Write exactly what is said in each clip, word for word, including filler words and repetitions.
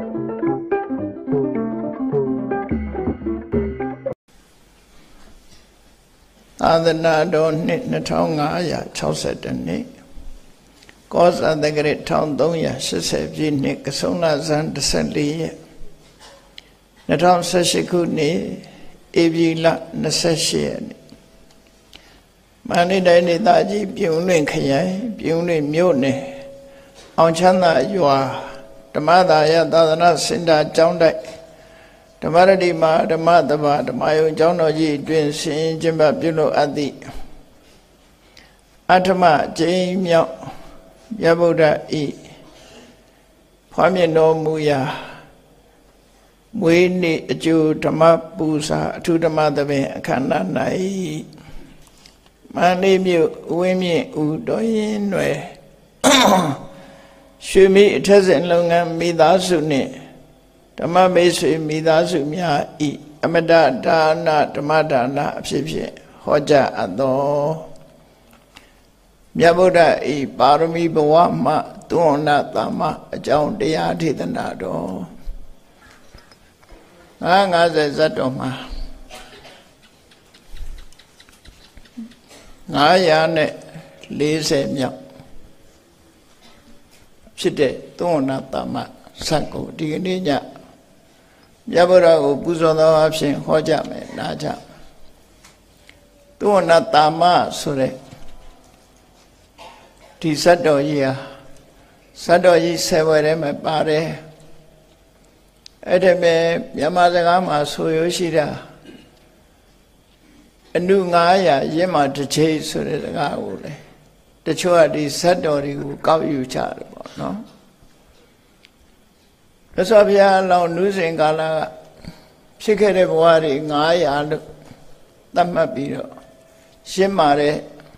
သာသနာတော်နှစ်နှစ်ထောင်ငါးရာခြောက်ဆယ်နှစ်ကောဇာတက္ကရာတစ်ထောင်သုံးရာရှစ်ဆယ်ပြည့်နှစ်ကဆုံလဇန်တစ်ဆယ်လေးရက်နှစ်ထောင်ဆယ်ရှစ်ခုနှစ်ဧပြီလနှစ်ဆယ်ရှစ်ရက်နေ့မန္တလေးတိုင်းဒေသကြီးပြုံးလွင်ခရိုင်ပြုံးလွင်မြို့နယ်အောင်ချမ်းသာရွာဓမ္မသာယသာသနာစင်တာကျောင်းတိုက်ဓမ္မရတိမှာဓမ္မတဘာဓမ္မယုံကျောင်းတော်ကြီးအတွင်ဆင်ကျင်းပပြုလို့အပ်သည့်အထမကျင်းမြောက်မြတ်ဗုဒ္ဓဤဖွားမြင်တော်မူရာမွေးနေ့အကျိုးဓမ္မပူဇာအထူးဓမ္မသဘင်အခမ်းအနား၌မန္တလေးမြို့ဝင်းမြင့်ဦးတော်ရင်ွယ်ရွှေမီအထက်စဉ်လုပ်ငန်းမိသားစုနှင့်ဓမ္မမိတ်ဆွေမိသားစုများဤအမတဒါနဓမ္မဒါနအဖြစ်ဖြင့်ဟောကြားအပ်သောမြတ်ဗုဒ္ဓဤပါရမီဘဝမှသွန်နာသမ္မအကြောင်းတရားဒေသနာတော်ငါးငါးဆယ်ဇတ်တော်မှာငါးရာနဲ့လေးဆယ်မြောက်ဖြစ်တဲ့သွန်နာသမ္မဇတ်ကိုဒီကနေ့ညမြတ်ဗုဒ္ဓကိုပူဇော်သောအဖြစ်ဟောကြမယ်နားကြသွန်နာသမ္မဆိုတဲ့ဒီဇတ်တော်ကြီးဟာဇတ်တော်ကြီးဆယ်ဝယ်ထဲမှာပါတယ်အဲ့ဒါပဲမြန်မာစကားမှာဆိုရရှိတာအနုငါးရာရင့်မာတစ်ချိန်ဆိုတဲ့စကားကိုလေတချို့ကဒီဇတ်တော်တွေကိုကောက်ယူကြတယ်ပေါ့နော်ရသော်ဘုရားလောင်နုစဉ်ကာလကဖြစ်ခဲ့တဲ့ဘဝတွေငါးရာလို့သတ်မှတ်ပြီးတော့ရှင်းမာတဲ့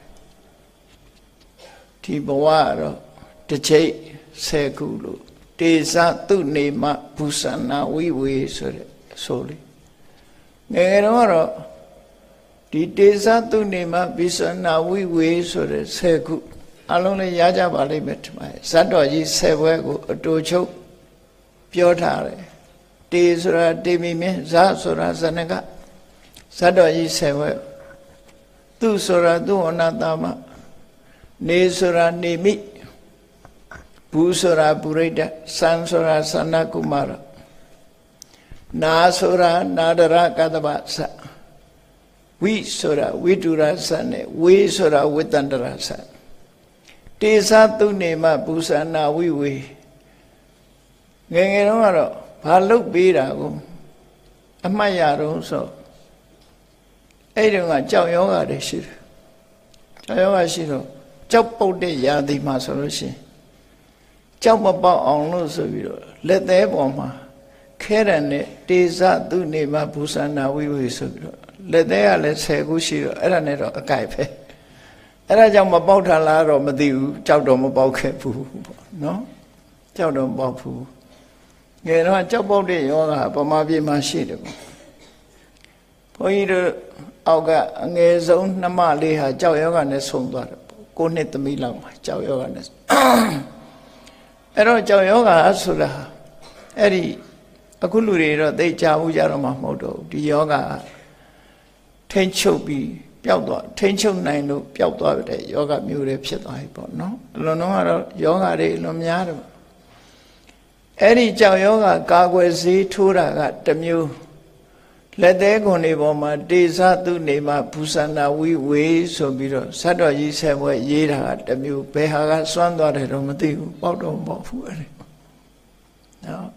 ဒီဘဝတော့တစ်ချိန်ဆယ်ခုလို့တေဇသုနေမဘူဆနာဝိဝေဆိုတဲ့ဆိုလေငယ်ငယ်တော့ကတော့ဒီတေဇသုနေမဘူဆနာဝိဝေဆိုတဲ့ဆယ်ခုအလုံးလေးရကြပါလိမ့်မယ်ဒီမှာဇတ်တော်ကြီးဆယ်ဘွဲကိုအတူချုပ်ပြောထားတယ်တေဆိုတာတေမီမင်းဇဆိုတာဇနကဇတ်တော်ကြီးဆယ်ဘွဲသူဆိုတာသူဝနာသမနေဆိုတာနေမိဘူဆိုတာပုရိဒစံဆိုတာသနကုမာရနာဆိုတာနာဒရကတ္တဗသဝိဆိုတာဝိတုရသနဲ့ဝေဆိုတာဝိတ္တန္တရသတေသသုနေမဘူဇာနာဝိဝေငယ်ငယ်တော့ကတော့ဘာလုတ်ပေးတာကိုအမှတ်ရတော့ဆိုအဲ့ဒီကကြောက်ယောဂတွေရှိတယ်ကြောက်ယောဂရှိတော့ကြောက်ပုတ်တဲ့ຢာတိမှာဆိုလို့ရှိရင်ကြောက်မပေါက်အောင်လို့ဆိုပြီးတော့လက်သေးပေါ်မှာခဲရံနဲ့တေဇသုနေမဘူဇာနာဝိဝေဆိုပြီးတော့လက်သေးကလည်းဆယ်ခုရှိတော့အဲ့ဒါနဲ့တော့အကြိုက်ပဲအဲ့ဒါကြောင့်မပေါက်ထလားတော့မသိဘူးကြောက်တော့မပေါက်ခဲ့ဘူးပေါ့နော်ကြောက်တော့မပေါက်ဘူးငယ်တော့ကြောက်ပေါက်တဲ့ယောဂပမာပြေမှာရှိတယ်ပေါ့ဘုန်းကြီးတို့အောက်ကအငယ်ဆုံးနှမလေးဟာကြောက်ယောဂနဲ့ဆုံးသွားတယ်ကိုနှစ်သမီးလောက်မှာကြောက်ယောဂနဲ့အဲ့တော့ကြောက်ယောဂဆိုတာအဲ့ဒီအခုလူတွေတော့သိကြဘူးကြတော့မှမဟုတ်တော့ဒီယောဂထိမ့်ချုပ်ပြီးပျောက်သွားထိမ့်ချုပ်နိုင်လို့ပျောက်သွားတဲ့ယောဂမျိုးတွေဖြစ်သွားပြီပေါ့နော်အလွန်တော့ကတော့ယောဂတွေအလွန်များတယ်အဲ့ဒီကြောက်ယောဂကာကွယ်ဆေးထိုးတာကတစ်မျိုးလက်သေးခွန်တွေပေါ်မှာတေဇသုနေမဘူဇာနာဝိဝေဆိုပြီးတော့ဇတ်တော်ကြီးဆယ်ဘွဲရေးတာကတစ်မျိုးဘယ်ဟာကစွန့်သွားတယ်တော့မသိဘူးပေါက်တော့မပေါက်ဘူးအဲ့ဒီနော်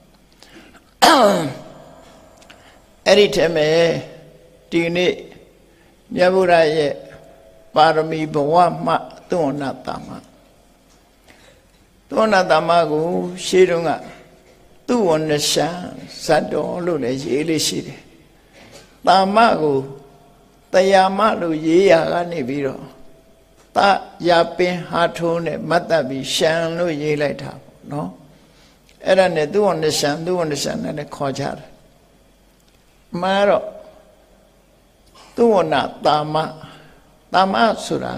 အဲ့ဒီထဲမှာဒီနေ့မြတ်ဗုဒ္ဓရဲ့ပါရမီဘဝမှသွန်နာသမ္မာသွန်နာသမ္မာကိုရှေးတုန်းကသူဝဏ္ဏရှံဇတ်တော်လို့လည်းရေးလေးရှိတယ်သမ္မာကိုတရားမလို့ရေးရကနေပြီးတော့တရပင်ဟာထုံးနဲ့မတ်တပ်ပြီးရှံလို့ရေးလိုက်တာပေါ့နော်အဲ့ဒါနဲ့သူဝဏ္ဏရှံသူဝဏ္ဏရှံနဲ့ခေါ်ကြတယ်မှားတော့သူဝဏ္ဏသမ္မာသမ္မာဆိုတာ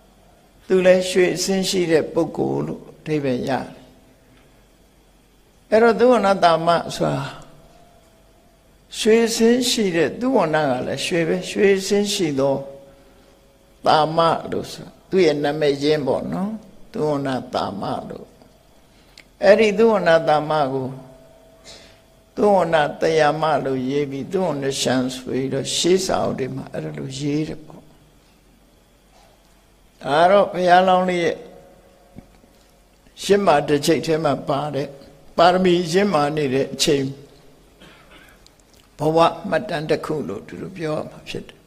သူလည်းရွှေအစင်းရှိတဲ့ပုဂ္ဂိုလ်လို့အဓိပ္ပာယ်ရတယ်အဲ့တော့သုဝဏတာမဆိုတာရွှေစင်းရှိတဲ့သုဝဏကလည်းရွှေပဲရွှေစင်းရှိသောတာမလို့ဆိုသူ့ရဲ့နာမည်ရင်းပေါ့နော်သုဝဏတာမလို့အဲ့ဒီသုဝဏတာမကိုသုဝဏတရားမလို့ရေးပြီးသုဝဏရှံဆိုပြီးတော့ရှေးစာအုပ်တွေမှာအဲ့လိုရေးတယ်ပေါ့ဒါတော့ဘုရားလောင်းလေးရဲ့ရှင်းမာတစ်ချိန်ထဲမှာပါတဲ့ပါရမီရှင်းမာနေတဲ့အချိန်ဘဝမှတ်တမ်းတစ်ခုလို့သူတို့ပြောရမှာဖြစ်တယ်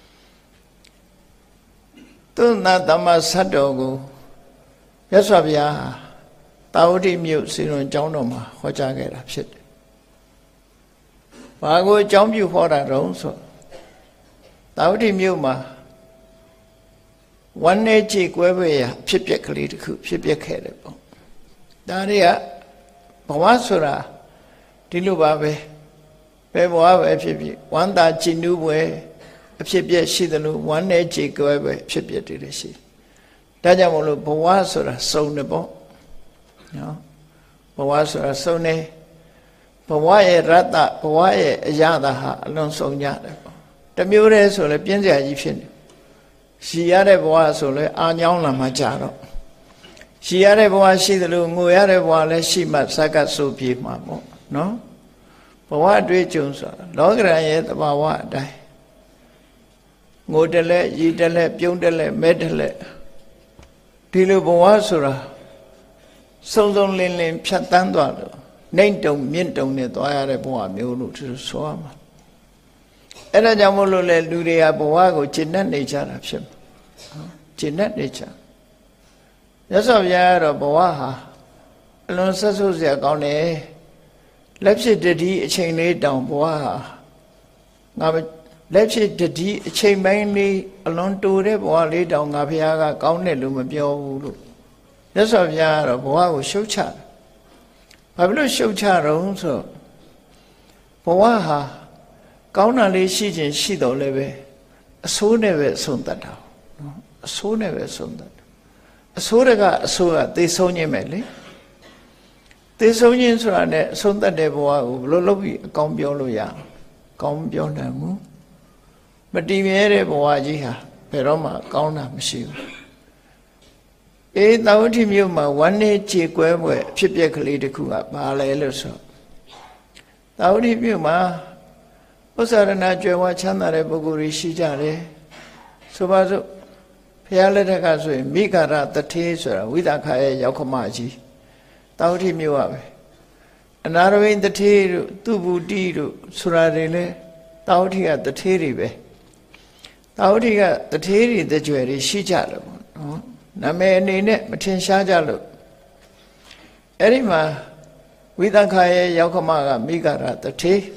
သုဏသမဆတ်တော်ကိုမြတ်စွာဘုရားတာဝတိမြို့စေရွန်ကျောင်းတော်မှာဟောကြားခဲ့တာဖြစ်တယ်ဘာကိုအကြောင်းပြုဟောတာတုံးဆိုတာဝတိမြို့မှာဝမ်းနေကြည်ကွဲပွဲရဖြစ်ပျက်ကလေးတစ်ခုဖြစ်ပျက်ခဲ့တယ်ပေါ့ဒါတွေကဘဝဆိုတာဒီလိုပါပဲဘယ်ဘဝပဲဖြစ်ဖြစ်ဝမ်းသာကြည်နူးပွဲအဖြစ်ပျက်ရှိသလိုဝမ်းနေကြည်ကွဲပွဲဖြစ်ပျက်တွေလည်းရှိဒါကြောင့်မို့လို့ဘဝဆိုတာစုံတယ်ပေါ့နော်ဘဝဆိုတာစုံနေဘဝရဲ့ရတ္တဘဝရဲ့အရာသာဟာအလွန်စုံကြတယ်ပေါ့တမျိုးတည်းဆိုလည်းပြင်းစရာကြီးဖြစ်နေရှိရတဲ့ဘဝဆိုလည်းအာညောင်းလာမှကြာတော့ရှိရတဲ့ဘဝရှိသလိုငိုရတဲ့ဘဝလည်းရှိမှစက္ကဆိုပြေမှာပေါ့နော်ဘဝအတွေ့အကြုံဆိုတာလောကရန်ရဲ့သဘာဝအတိုင်းငိုတယ်လဲရည်တယ်လဲပြုံးတယ်လဲမဲတယ်လဲဒီလိုဘဝဆိုတာစုံစုံလင်းလင်းဖြတ်တန်းသွားလို့နှိမ့်တုံမြင့်တုံနဲ့သွားရတဲ့ဘဝမျိုးလို့သူဆိုရမှာအဲ့ဒါကြောင့်မို့လို့လေလူတွေကဘဝကိုကျင့်တတ်နေကြတာဖြစ်မှာကျင့်တတ်နေကြရသော်ပြရတော့ဘဝဟာအလွန်ဆက်ဆုပ်စရာကောင်းတယ်လက်ဖြစ်တတိအချိန်လေးတောင်ဘဝဟာငါလက်ဖြစ်တတိအချိန်ပိုင်းလေးအလွန်တိုတဲ့ဘဝလေးတောင်ငါဖះကကောင်းတယ်လို့မပြောဘူးလို့ရသော်ပြရတော့ဘဝကိုရှုတ်ချတယ်ဘာဖြစ်လို့ရှုတ်ချတော့ဆိုဘဝဟာကောင်းတာလေးရှိခြင်းရှိတော့လည်းပဲအဆိုးနဲ့ပဲဆုံးတတ်တာနော်အဆိုးနဲ့ပဲဆုံးတတ်တယ်အဆိုးတကအဆိုးကသေဆုံးခြင်းပဲလေသေဆုံးခြင်းဆိုတာနဲ့အဆုံးတတ်တဲ့ဘဝကိုဘယ်လိုလုပ်ပြီးအကောင်းပြောလို့ရအောင်ကောင်းပြောနိုင်မှုမတည်မြဲတဲ့ဘဝကြီးဟာဘယ်တော့မှကောင်းတာမရှိဘူးအေးတာဝတိမြို့မှာဝမ်းနေကြေကွဲပွဲအဖြစ်ပျက်ကလေးတစ်ခုကဘာလဲလို့ဆိုတာဝတိမြို့မှာဥစ္စာရဏကျွယ်ဝချမ်းသာတဲ့ပုဂ္ဂိုလ်တွေရှိကြတယ်ဆိုပါစို့ဘုရားလက်ထက်ကဆိုရင်မိဂရတထေးဆိုတာဝိသခာရဲ့ရောက်ခမကြီးတာဝတိမြို့ကပဲအနာရဝိတထေးတို့သူဘူတိတို့ဆိုတာတွေလဲတာဝတိကတထေးတွေပဲတာဝတိကတထေးတွေတကြွယ်တွေရှိကြတယ်ပေါ့နော်နာမည်အနေနဲ့မထင်ရှားကြလို့အဲ့ဒီမှာဝိသခာရဲ့ရောက်ခမကမိဂရတထေး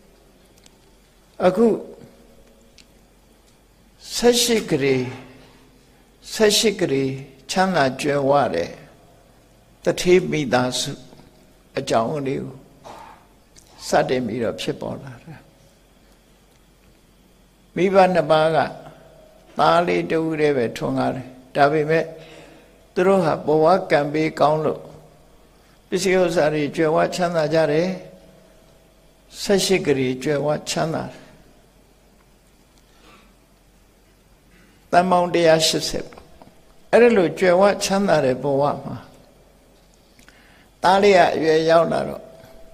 အခုဆက်ရှိကလေးဆက်ရှိကလေးချမ်းသာကြွယ်ဝတဲ့တထေးမိသားစုအကြောင်းလေးကိုစတင်ပြီးတော့ဖြစ်ပေါ်လာတာမိဘနှစ်ပါးကသားလေးတူတည်းပဲထွန်းကားတယ်ဒါပေမဲ့သူတို့ဟာဘဝကံပေးကောင်းလို့ပစ္စည်းဥစ္စာတွေကြွယ်ဝချမ်းသာကြတယ်ဆက်ရှိကလေးကြွယ်ဝချမ်းသာတန်ပေါင်းone eightyပေါ့အဲ့ဒါလို့ကြွယ်ဝချမ်းသာတဲ့ဘဝမှာသားလေးကအရွယ်ရောက်လာတော့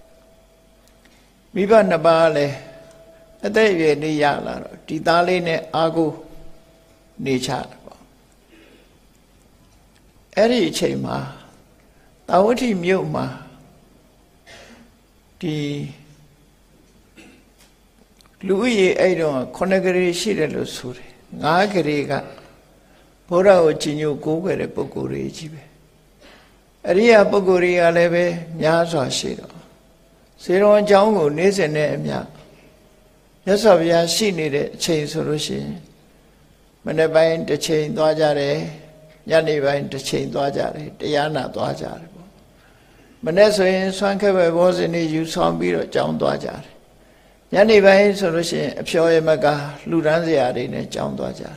မိဘနှစ်ပါးလည်းအသက်အရွယ်လေးရလာတော့ဒီသားလေးနဲ့အားကိုနေချတယ်ပေါ့အဲ့ဒီအချိန်မှာတာဝတိမြို့မှာဒီလူဦးရေအဲ့တော့ခုနှစ်ကလေးရှိတယ်လို့ဆိုတယ်ငါးကလေးကဘုရားကိုကြည်ညိုကိုးကွယ်တဲ့ပုဂ္ဂိုလ်တွေကြီးပဲအရိယာပုဂ္ဂိုလ်တွေကလည်းပဲများစွာရှိတော့စေတော်အကြောင်းကိုနေ့စဉ်နဲ့အမျှမြတ်စွာဘုရားရှိနေတဲ့အချိန်ဆိုလို့ရှိရင်မနေ့ပိုင်းတစ်ချိန်သွားကြတယ်ညနေပိုင်းတစ်ချိန်သွားကြတယ်တရားနာသွားကြတယ်ပေါ့မနေ့ဆိုရင်ဆွမ်းခဲပဲဘောဇင်တွေယူဆောင်ပြီးတော့ကြောင်းသွားကြတယ်ညနေပိုင်းဆိုလို့ရှိရင်အဖျော်ရမကလှူဒန်းစရာတွေနဲ့ကြောင်းသွားကြတယ်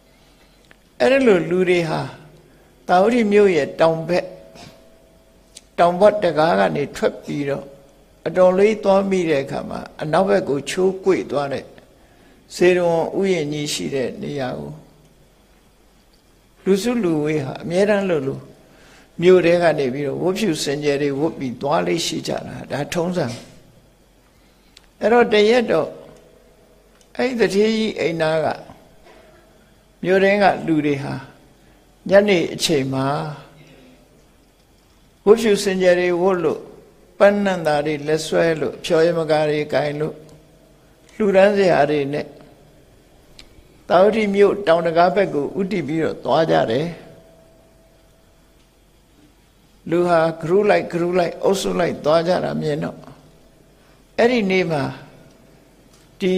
အဲ့ဒါလိုလူတွေဟာတာဝတိမြို့ရဲ့တောင်ဘက်တောင်ဘက်တကားကနေထွက်ပြီးတော့အတော်လေးသွားမိတဲ့အခါမှာအနောက်ဘက်ကိုချိုးကွေ့သွားတဲ့စေတုံဥယျာဉ်ကြီးရှိတဲ့နေရာကိုလူစုလူဝေးဟာအမြဲတမ်းလို့လို့မြို့တဲကနေပြီးတော့ဝတ်ဖြူစင်ကြယ်တွေဝတ်ပြီးသွားလေးရှိကြတာဒါထုံးစံအဲ့တော့တရက်တော့အဲ့ဒီတထေးကြီးအိမ်သားကမြို့တဲကလူတွေဟာညနေအချိန်မှာဝတ်ဖြူစင်ကြယ်တွေဝတ်လို့ပန်းနန္တာတွေလက်ဆွဲလို့ဖြောရမကားတွေကင်လို့လှူဒန်းစရာတွေနဲ့တာဝတိမြို့တောင်တကားဘက်ကိုဥတီပြီးတော့သွားကြတယ်လူဟာဂရုလိုက်ဂရုလိုက်အုပ်စုလိုက်သွားကြတာမြင်တော့အဲ့ဒီနေ့မှာဒီ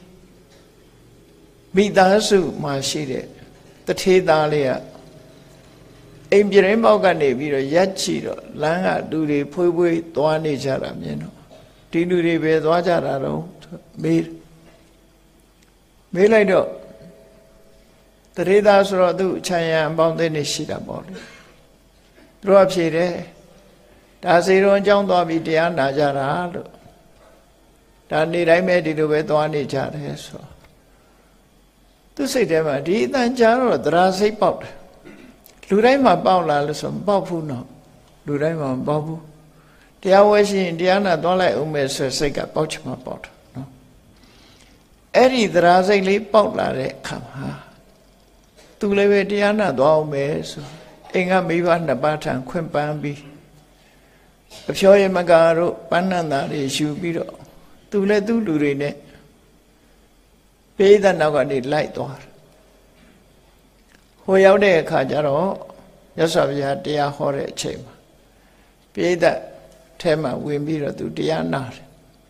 မိသားစုမှာရှိတဲ့တထေးသားလေးကအိမ်ပြတင်းပေါက်ကနေပြီးတော့ရက်ချီတော့လမ်းကလူတွေဖွေးဖွေးသွားနေကြတာမြင်တော့ဒီလူတွေပဲသွားကြတာတော့မေးမေးလိုက်တော့တထေးသားဆိုတော့သူ့အချမ်းရံပေါင်းသိနေရှိတာပေါ့လေသူတို့အဖြေတယ်ဒါစေတော်အကြောင်းသွားပြီးတရားနာကြတာလို့ဒါနေ့တိုင်းပဲဒီလိုပဲသွားနေကြတယ်ဆိုသူစိတ်ထဲမှာဒီအတန်ကြာတော့သရာစိတ်ပေါက်တယ်လူတိုင်းမှာပေါက်လာလို့ဆိုမပေါက်ဘူးနော်လူတိုင်းမှာမပေါက်ဘူးတရားဝဲရှိရင်တရားနာသွားလိုက်အောင်မယ်ဆိုစိတ်ကပေါက်ချင်မှပေါက်တယ်နော်အဲ့ဒီသရာစိတ်လေးပေါက်လာတဲ့အခါမှာသူလည်းပဲတရားနာသွားအောင်မယ်ဆိုအိမ်ကမိဘနှစ်ပါးထံခွင့်ပန်းပြီးအဖြောရမကာတို့ပန်းနန္တာတွေယူပြီးတော့သူလည်းသူ့လူတွေနဲ့ပိဋကနောက်ကနေလိုက်သွားတယ်ဟိုရောက်တဲ့အခါကျတော့မြတ်စွာဘုရားတရားဟောတဲ့အချိန်မှာပိဋကထဲမှာဝင်ပြီးတော့သူတရားနာတယ်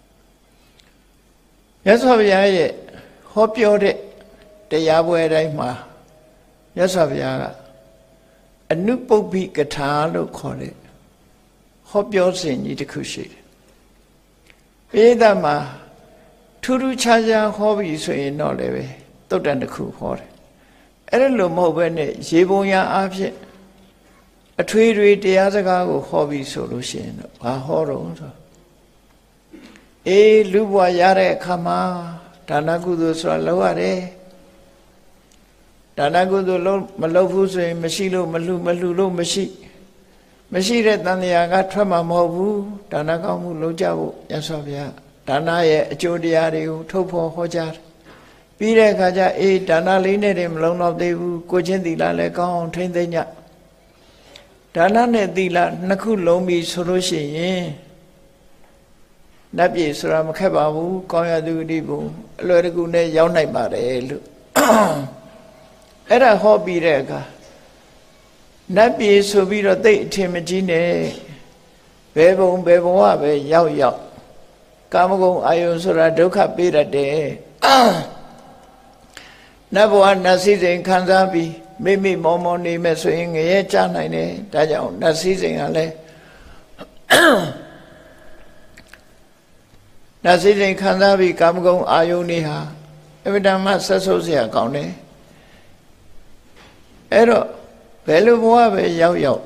မြတ်စွာဘုရားရဲ့ဟောပြောတဲ့တရားပွဲတိုင်းမှာမြတ်စွာဘုရားကအနုပုပ္ပိကထာလို့ခေါ်တဲ့ဟောပြောစဉ်ကြီးတစ်ခုရှိတယ်ပိဋကမှာထူးထူးခြားခြားဟောပြီးဆိုရင်တော့လည်းပဲသုတ်တန်တစ်ခုဟောတယ်အဲ့ဒါလို့မဟုတ်ဘဲနဲ့ရေပုံရအားဖြင့်အထွေထွေတရားစကားကိုဟောပြီးဆိုလို့ရှိရင်တော့ဘာဟောတော့ဆိုအေးလူဘဝရတဲ့အခါမှာဒါနကုသိုလ်ဆိုတာလုပ်ရတယ်ဒါနကုသိုလ်လုံးမလုပ်ဘူးဆိုရင်မရှိလို့မလှူမလှူလို့မရှိမရှိတဲ့တန်တရားကထွက်မှာမဟုတ်ဘူးဒါနကောင်းမှုလုပ်ကြဖို့မြတ်စွာဘုရားဒါနရဲ့အကျိုးတရားတွေကိုထုတ်ဖော်ဟောကြားတယ်ပြီးတဲ့အခါကျအေးဒါနလေးနဲ့တည်းမလုံးတော့သေးဘူးကိုချင်းသီလလည်းကောင်းအောင်ထိမ့်သိမ့်ညဒါနနဲ့သီလနှစ်ခုလုံးပြီးဆိုလို့ရှိရင်နတ်ပြည်ဆိုတာမခက်ပါဘူးကောင်းရသူတိဘုံအလွယ်တကူနဲ့ရောက်နိုင်ပါတယ်လို့အဲ့ဒါဟောပြီးတဲ့အခါနတ်ပြည်ဆိုပြီးတော့သိအထင်မကြီးနဲ့ဘယ်ဘုံဘယ်ဘဝပဲရောက်ရောက်ကာမဂုဏ်အာယုံဆိုတာဒုက္ခပေးတတ်တယ်နတ်ဘဝနတ်စည်းစိမ်ခံစားပြီးမိမိမောမောနေမဲ့ဆိုရင်ငရဲကြနိုင်တယ်ဒါကြောင့်နတ်စည်းစိမ်ကလည်းနတ်စည်းစိမ်ခံစားပြီးကာမဂုဏ်အာယုန်တွေဟာအမြဲတမ်းဆက်ဆုပ်เสียကောင်းတယ်အဲ့တော့ဘယ်လိုဘဝပဲရောက်ရောက်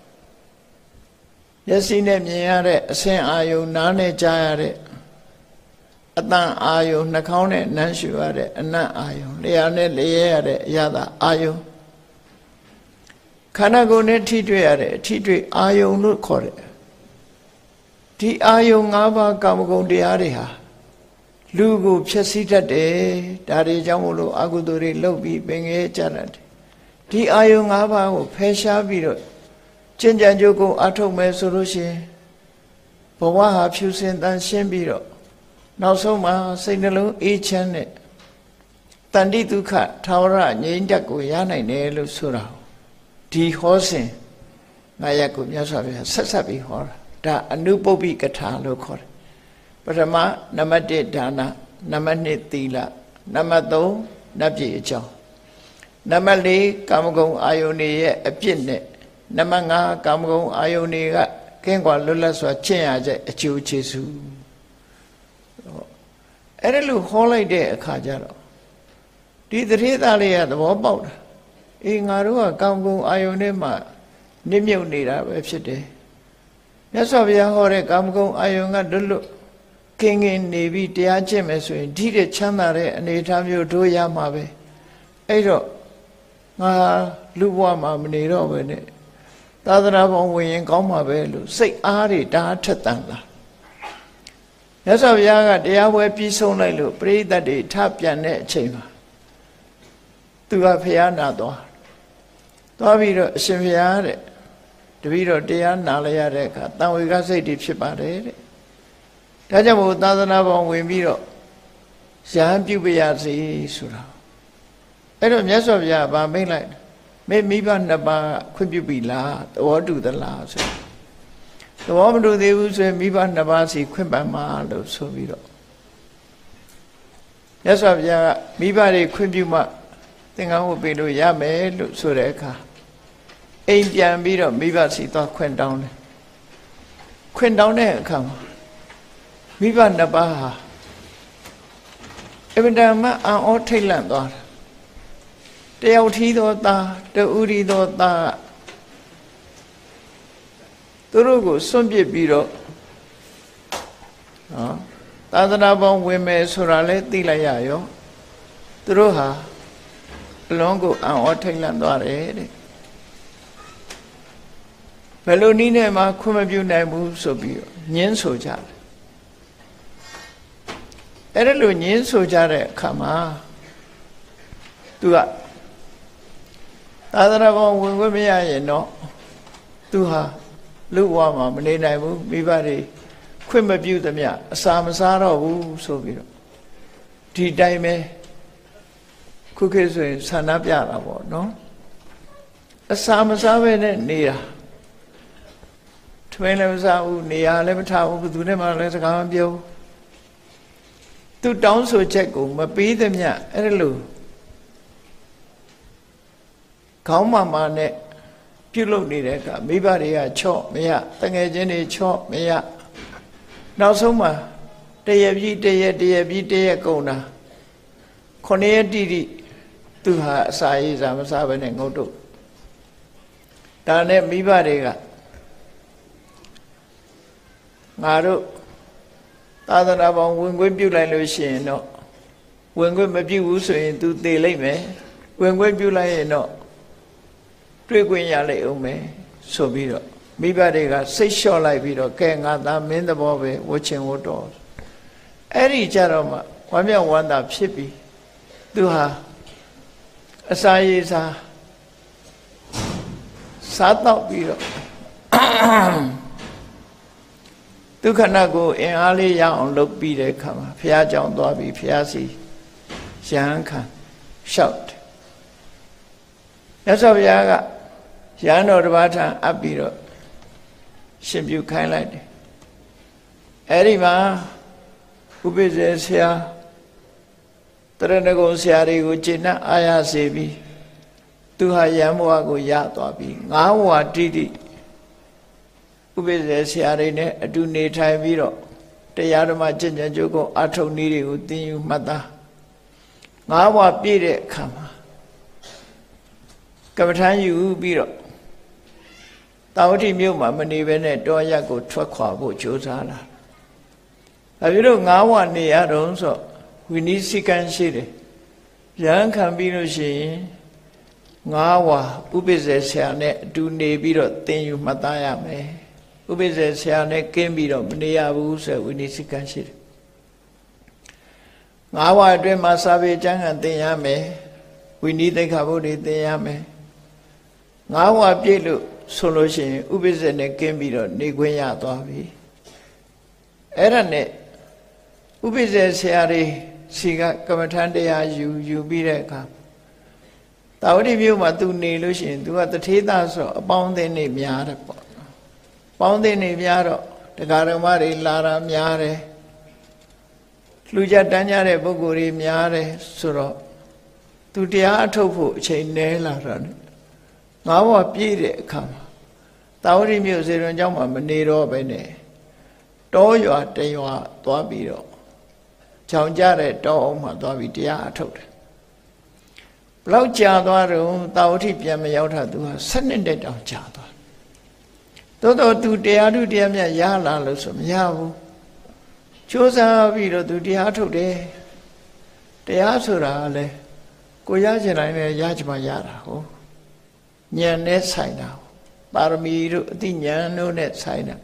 မျက်စိနဲ့မြင်ရတဲ့အဆင့်အာယုန်နားနဲ့ကြားရတဲ့အတန်အာယုန်နှာခေါင်းနဲ့နမ်းရှူရတဲ့အနံ့အာယုန်လျှာနဲ့လျဲရတဲ့အရာသာအာယုန်ခန္ဓာကိုယ်နဲ့ထိတွေ့ရတဲ့အထိတွေ့အာယုန်လို့ခေါ်တယ်ဒီအာယုန်၅ပါးကာမဂုဏ်တရားတွေဟာလူကိုဖျက်ဆီးတတ်တယ်ဒါတွေကြောင့်မို့လို့အကုသိုလ်တွေလုပ်ပြီးပင်ငယ်ကြတတ်တယ်ဒီအာယုန်၅ပါးကိုဖယ်ရှားပြီးတော့ကျင့်ကြံကြိုးကိုအထုတ်မယ်ဆိုလို့ရှိရင်ဘဝဟာဖြူစင်တန်ရှင်းပြီးတော့နောက်ဆုံးမှာစိတ်နှလုံးအေးချမ်းတဲ့တဏှိဒုက္ခထာဝရငြိမ်းချမ်းကိုရနိုင်တယ်လို့ဆိုတာဒီဟောစဉ်ငါရက်ကိုမြတ်စွာဘုရားဆက်ဆက်ပြီးဟောတာဒါအနုပုပ္ပိကထာလို့ခေါ်တယ်ပထမနံပါတ်တစ်ဒါနနံပါတ်နှစ်သီလနံပါတ်သုံးနတ်ပြည်အကြောင်းနံပါတ်လေးကာမဂုဏ်အာယုန်တွေရဲ့အပြစ်နဲ့နံပါတ်ငါကာမဂုဏ်အာယုန်တွေကကင်းကွာလွတ်လပ်စွာကျင့်ရတဲ့အကျိုးကျေးဇူးအဲ့ဒါလို့ဟောလိုက်တဲ့အခါကျတော့ဒီတထေးသားလေးကသဘောပေါက်တာအေးငါတို့ကကာမဂုဏ်အာယုန်ထဲမှာနစ်မြုပ်နေတာပဲဖြစ်တယ်မြတ်စွာဘုရားဟောတဲ့ကာမဂုဏ်အာယုံကလွတ်လွတ်ကင်းကင်းနေပြီးတရားကျင့်မယ်ဆိုရင်ဒီတဲ့ချမ်းသာတဲ့အနေအထားမျိုးတို့ရမှာပဲအဲ့တော့ငါလူဘဝမှာမနေတော့ပဲနဲ့သာသနာ့ဘောင်ဝင်ရင်ကောင်းမှာပဲလို့စိတ်အားတွေတအားထက်သန်လာမြတ်စွာဘုရားကတရားပွဲပြီးဆုံးလိုက်လို့ပရိသတ်တွေထပြန်တဲ့အချိန်မှာသူကဖျားနာသွားသွားပြီးတော့အရှင်ဘုရားတဲ့တပည့်တော်တရားနာလိုက်ရတဲ့အခါတန်ဝေကစိတ်တွေဖြစ်ပါတယ်တဲ့ဒါကြောင့်မို့သာသနာ့ဘောင်ဝင်ပြီးတော့ရဟန်းပြုပရစေဆိုတာအဲ့တော့မြတ်စွာဘုရားဗာမိတ်လိုက်မေမိဘနှစ်ပါးခွင့်ပြုပြီလားသဘောတူသလားဆိုသဘောမတူသေးဘူးဆိုရင်မိဘနှစ်ပါးစီခွင့်ပန်ပါလို့ဆိုပြီးတော့မြတ်စွာဘုရားကမိဘတွေခွင့်ပြုမှသင်္ကန်းဝတ်ပေးလို့ရမယ်လို့ဆိုတဲ့အခါအိမ်ပြန်ပြီးတော့မိဘစီသွားခွင့်တောင်းတယ်ခွင့်တောင်းတဲ့အခါမှာမိဘနှစ်ပါးဟာအဗ္ဗဒမအံဩထိတ်လန့်သွားတယ်တယောက်ထီးသောသားတူရီသောသားသူတို့ကိုစွန့်ပစ်ပြီးတော့နော်သာသနာပေါင်းဝင်မယ်ဆိုတာလဲသိလိုက်ရရောသူတို့ဟာအလုံးကိုအံ့ဩထိတ်လန့်သွားတယ်တဲ့ဘယ်လိုနည်းနဲ့မှခွင့်မပြုနိုင်ဘူးဆိုပြီးတော့ညှင်းဆိုကြတယ်အဲ့ဒါလိုညှင်းဆိုကြတဲ့အခါမှာသူကသာသနာ့ဘောင်ဝင်ခွင့်မရရင်တော့သူဟာလူဘဝမှာမနေနိုင်ဘူးမိဘတွေခွင့်မပြုသမျှအစာမစားတော့ဘူးဆိုပြီးတော့ဒီတိုင်းပဲခုခေတ်ဆိုရင်ဆန္ဒပြတာပေါ့နော်အစာမစားပဲနဲ့နေတာထမင်းလည်းမစားဘူးနေရာလည်းမထားဘူးဘယ်သူနဲ့မှလည်းစကားမပြောဘူးသူတောင်းဆိုချက်ကိုမပေးသမျှအဲ့ဒါလို့ခေါင်းမာမာနဲ့ပြုတ်လုပ်နေတဲ့အခါမိဘတွေကချော့မရတငယ်ချင်းတွေချော့မရနောက်ဆုံးမှာတရပြီးတရတရပြီးတရကုန်တာခုနှစ်ရက်တိတိသူဟာအစာရေးစားမစားဘဲနဲ့ငုတ်တုတ်ဒါနဲ့မိဘတွေကငါတို့သာသနာပေါင်းဝင်ခွင့်ပြုလိုက်လို့ရှိရင်တော့ဝင်ခွင့်မပြုဘူးဆိုရင် तू သေလိမ့်မယ်ဝင်ခွင့်ပြုလိုက်ရင်တော့တွေ့ခွင့်ရလိမ့်အောင်မယ်ဆိုပြီးတော့မိဘတွေကစိတ်လျှော့လိုက်ပြီးတော့ကဲငါသားမင်းသဘောပဲဝှချင်ဝှတော်အဲ့ဒီကြတော့မှဝမ်းမြောက်ဝမ်းသာဖြစ်ပြီးသူဟာအစာရေးစားစားတော့ပြီးတော့ဒုက္ခနာကိုအင်အားလေးရအောင်လုပ်ပြီးတဲ့အခါမှာဘုရားကြောင့်သွားပြီးဘုရားစီရဟန်းခံလျှောက်တယ်မြတ်စွာဘုရားကရဟန်းတော်တစ်ပါးထံအပ်ပြီးတော့ရှင်ပြုခိုင်းလိုက်တယ်အဲ့ဒီမှာဥပိ္ပဇေဆရာတရဏဂုံဆရာတွေကိုကျင့်နှံ့အားရစေပြီးသူဟာယံဘဝကိုရသွားပြီးငါးဘဝတိတိဥပိ္ပဇေဆရာတွေနဲ့အတူနေထိုင်ပြီးတော့တရားဓမ္မကျင့်ကြံကြိုးကိုအထုံနည်းတွေကိုသင်ယူမှတ်သားငါးဘဝပြည့်တဲ့အခါမှာကမ္မထမ်းယူပြီးတော့တာဝတိမြို့မှာမနေဘဲနဲ့တောရက်ကိုထွက်ခွာဖို့ကြိုးစားလာ။ဒါပြီးတော့ငါးဘဝနေရတော့ဆိုဝိနည်းစည်းကမ်းရှိတယ်။ရဟန်းခံပြီးလို့ရှိရင်ငါးဘဝဥပိ္ပဇေဆရာနဲ့အတူနေပြီးတော့သင်ယူမှတ်သားရမယ်။ဥပိ္ပဇေဆရာနဲ့ကင်းပြီးတော့မနေရဘူးဆိုဝိနည်းစည်းကမ်းရှိတယ်။ငါးဘဝအတွင်းမှာစာပေကျမ်းဂန်သင်ရမယ်။ဝိနည်းသိက္ခာပုဒ်တွေသင်ရမယ်။ငါးဘဝပြည့်လို့ဆိုလို့ရှိရင်ဥပိ္ပဇေနဲ့ကင်းပြီးတော့နေခွင့်ရသွားပြီအဲ့ဒါနဲ့ဥပိ္ပဇေဆရာတွေစီကကမ္မထန်တရားယူယူပြီးတဲ့အခါတာဝတိမြို့မှာသူနေလို့ရှိရင်သူကတထေးသားဆိုအပေါင်းအသင်းတွေများတယ်ပေါ့ပေါင်းအသင်းတွေများတော့တရားဓမ္မတွေလာတာများတယ်လူကြတန်းကြတဲ့ပုဂ္ဂိုလ်တွေများတယ်ဆိုတော့သူတရားအထုတ်ဖို့အချိန်နည်းလာတာနဲ့ငါးဘဝပြည့်တဲ့အခါမှာတာဝတိမြို့စေရွန်ကျောင်းမှာမနေတော့ပဲနဲ့တောရွာတရွာသွားပြီးတော့ချောင်ကြတဲ့တောအုံးမှာသွားပြီးတရားအထုတ်တယ်ဘလောက်ကြာသွားတော့တာဝတိပြန်မရောက်တာသူကဆယ်နှစ်တက်တောင်ကြာသွားသို့တော့သူတရားထုတရားမြတ်ရလာလို့ဆိုမရဘူးကြိုးစားပြီးတော့သူတရားထုတ်တယ်တရားဆိုတာလေကိုရချင်တိုင်းလည်းရချင်မှရတာဟုတ်ဉာဏ်နဲ့ဆိုင်တာပါရမီတို့အသိဉာဏ်တို့နဲ့ဆိုင်တာ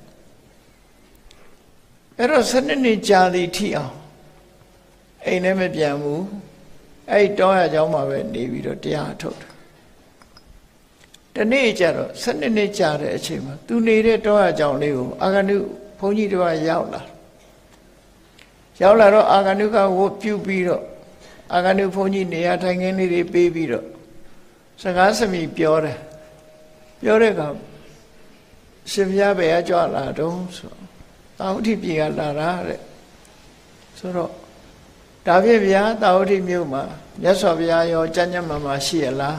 အဲ့တော့စနစ်နှစ်ကြာသည်ထိအောင်အိမ်လည်းမပြန်ဘူးအဲ့တောရเจ้าမှာပဲနေပြီးတော့တရားထုတ်တယ်တနေ့ကျတော့စနစ်နှစ်ကြာတဲ့အချိန်မှာသူနေတဲ့တောရเจ้าလေးကိုအာဂန္တုဘုန်းကြီးတို့ကရောက်လာရောက်လာတော့အာဂန္တုကဝတ်ပြုပြီးတော့အာဂန္တုဘုန်းကြီးနေရာထိုင်ခင်းလေးတွေပေးပြီးတော့စကားစမိပြောတယ်ပြောတဲ့ကောင်ရှင်ဘုရားဘယ်ကကြွလာတော့ဆိုတာဝတိပြည်ကလာတာတဲ့ဆိုတော့ဒါဖြင့်ဗျာတာဝတိမြို့မှာမြတ်စွာဘုရားရောကျမ်းကျမ်းမာမာရှိရလား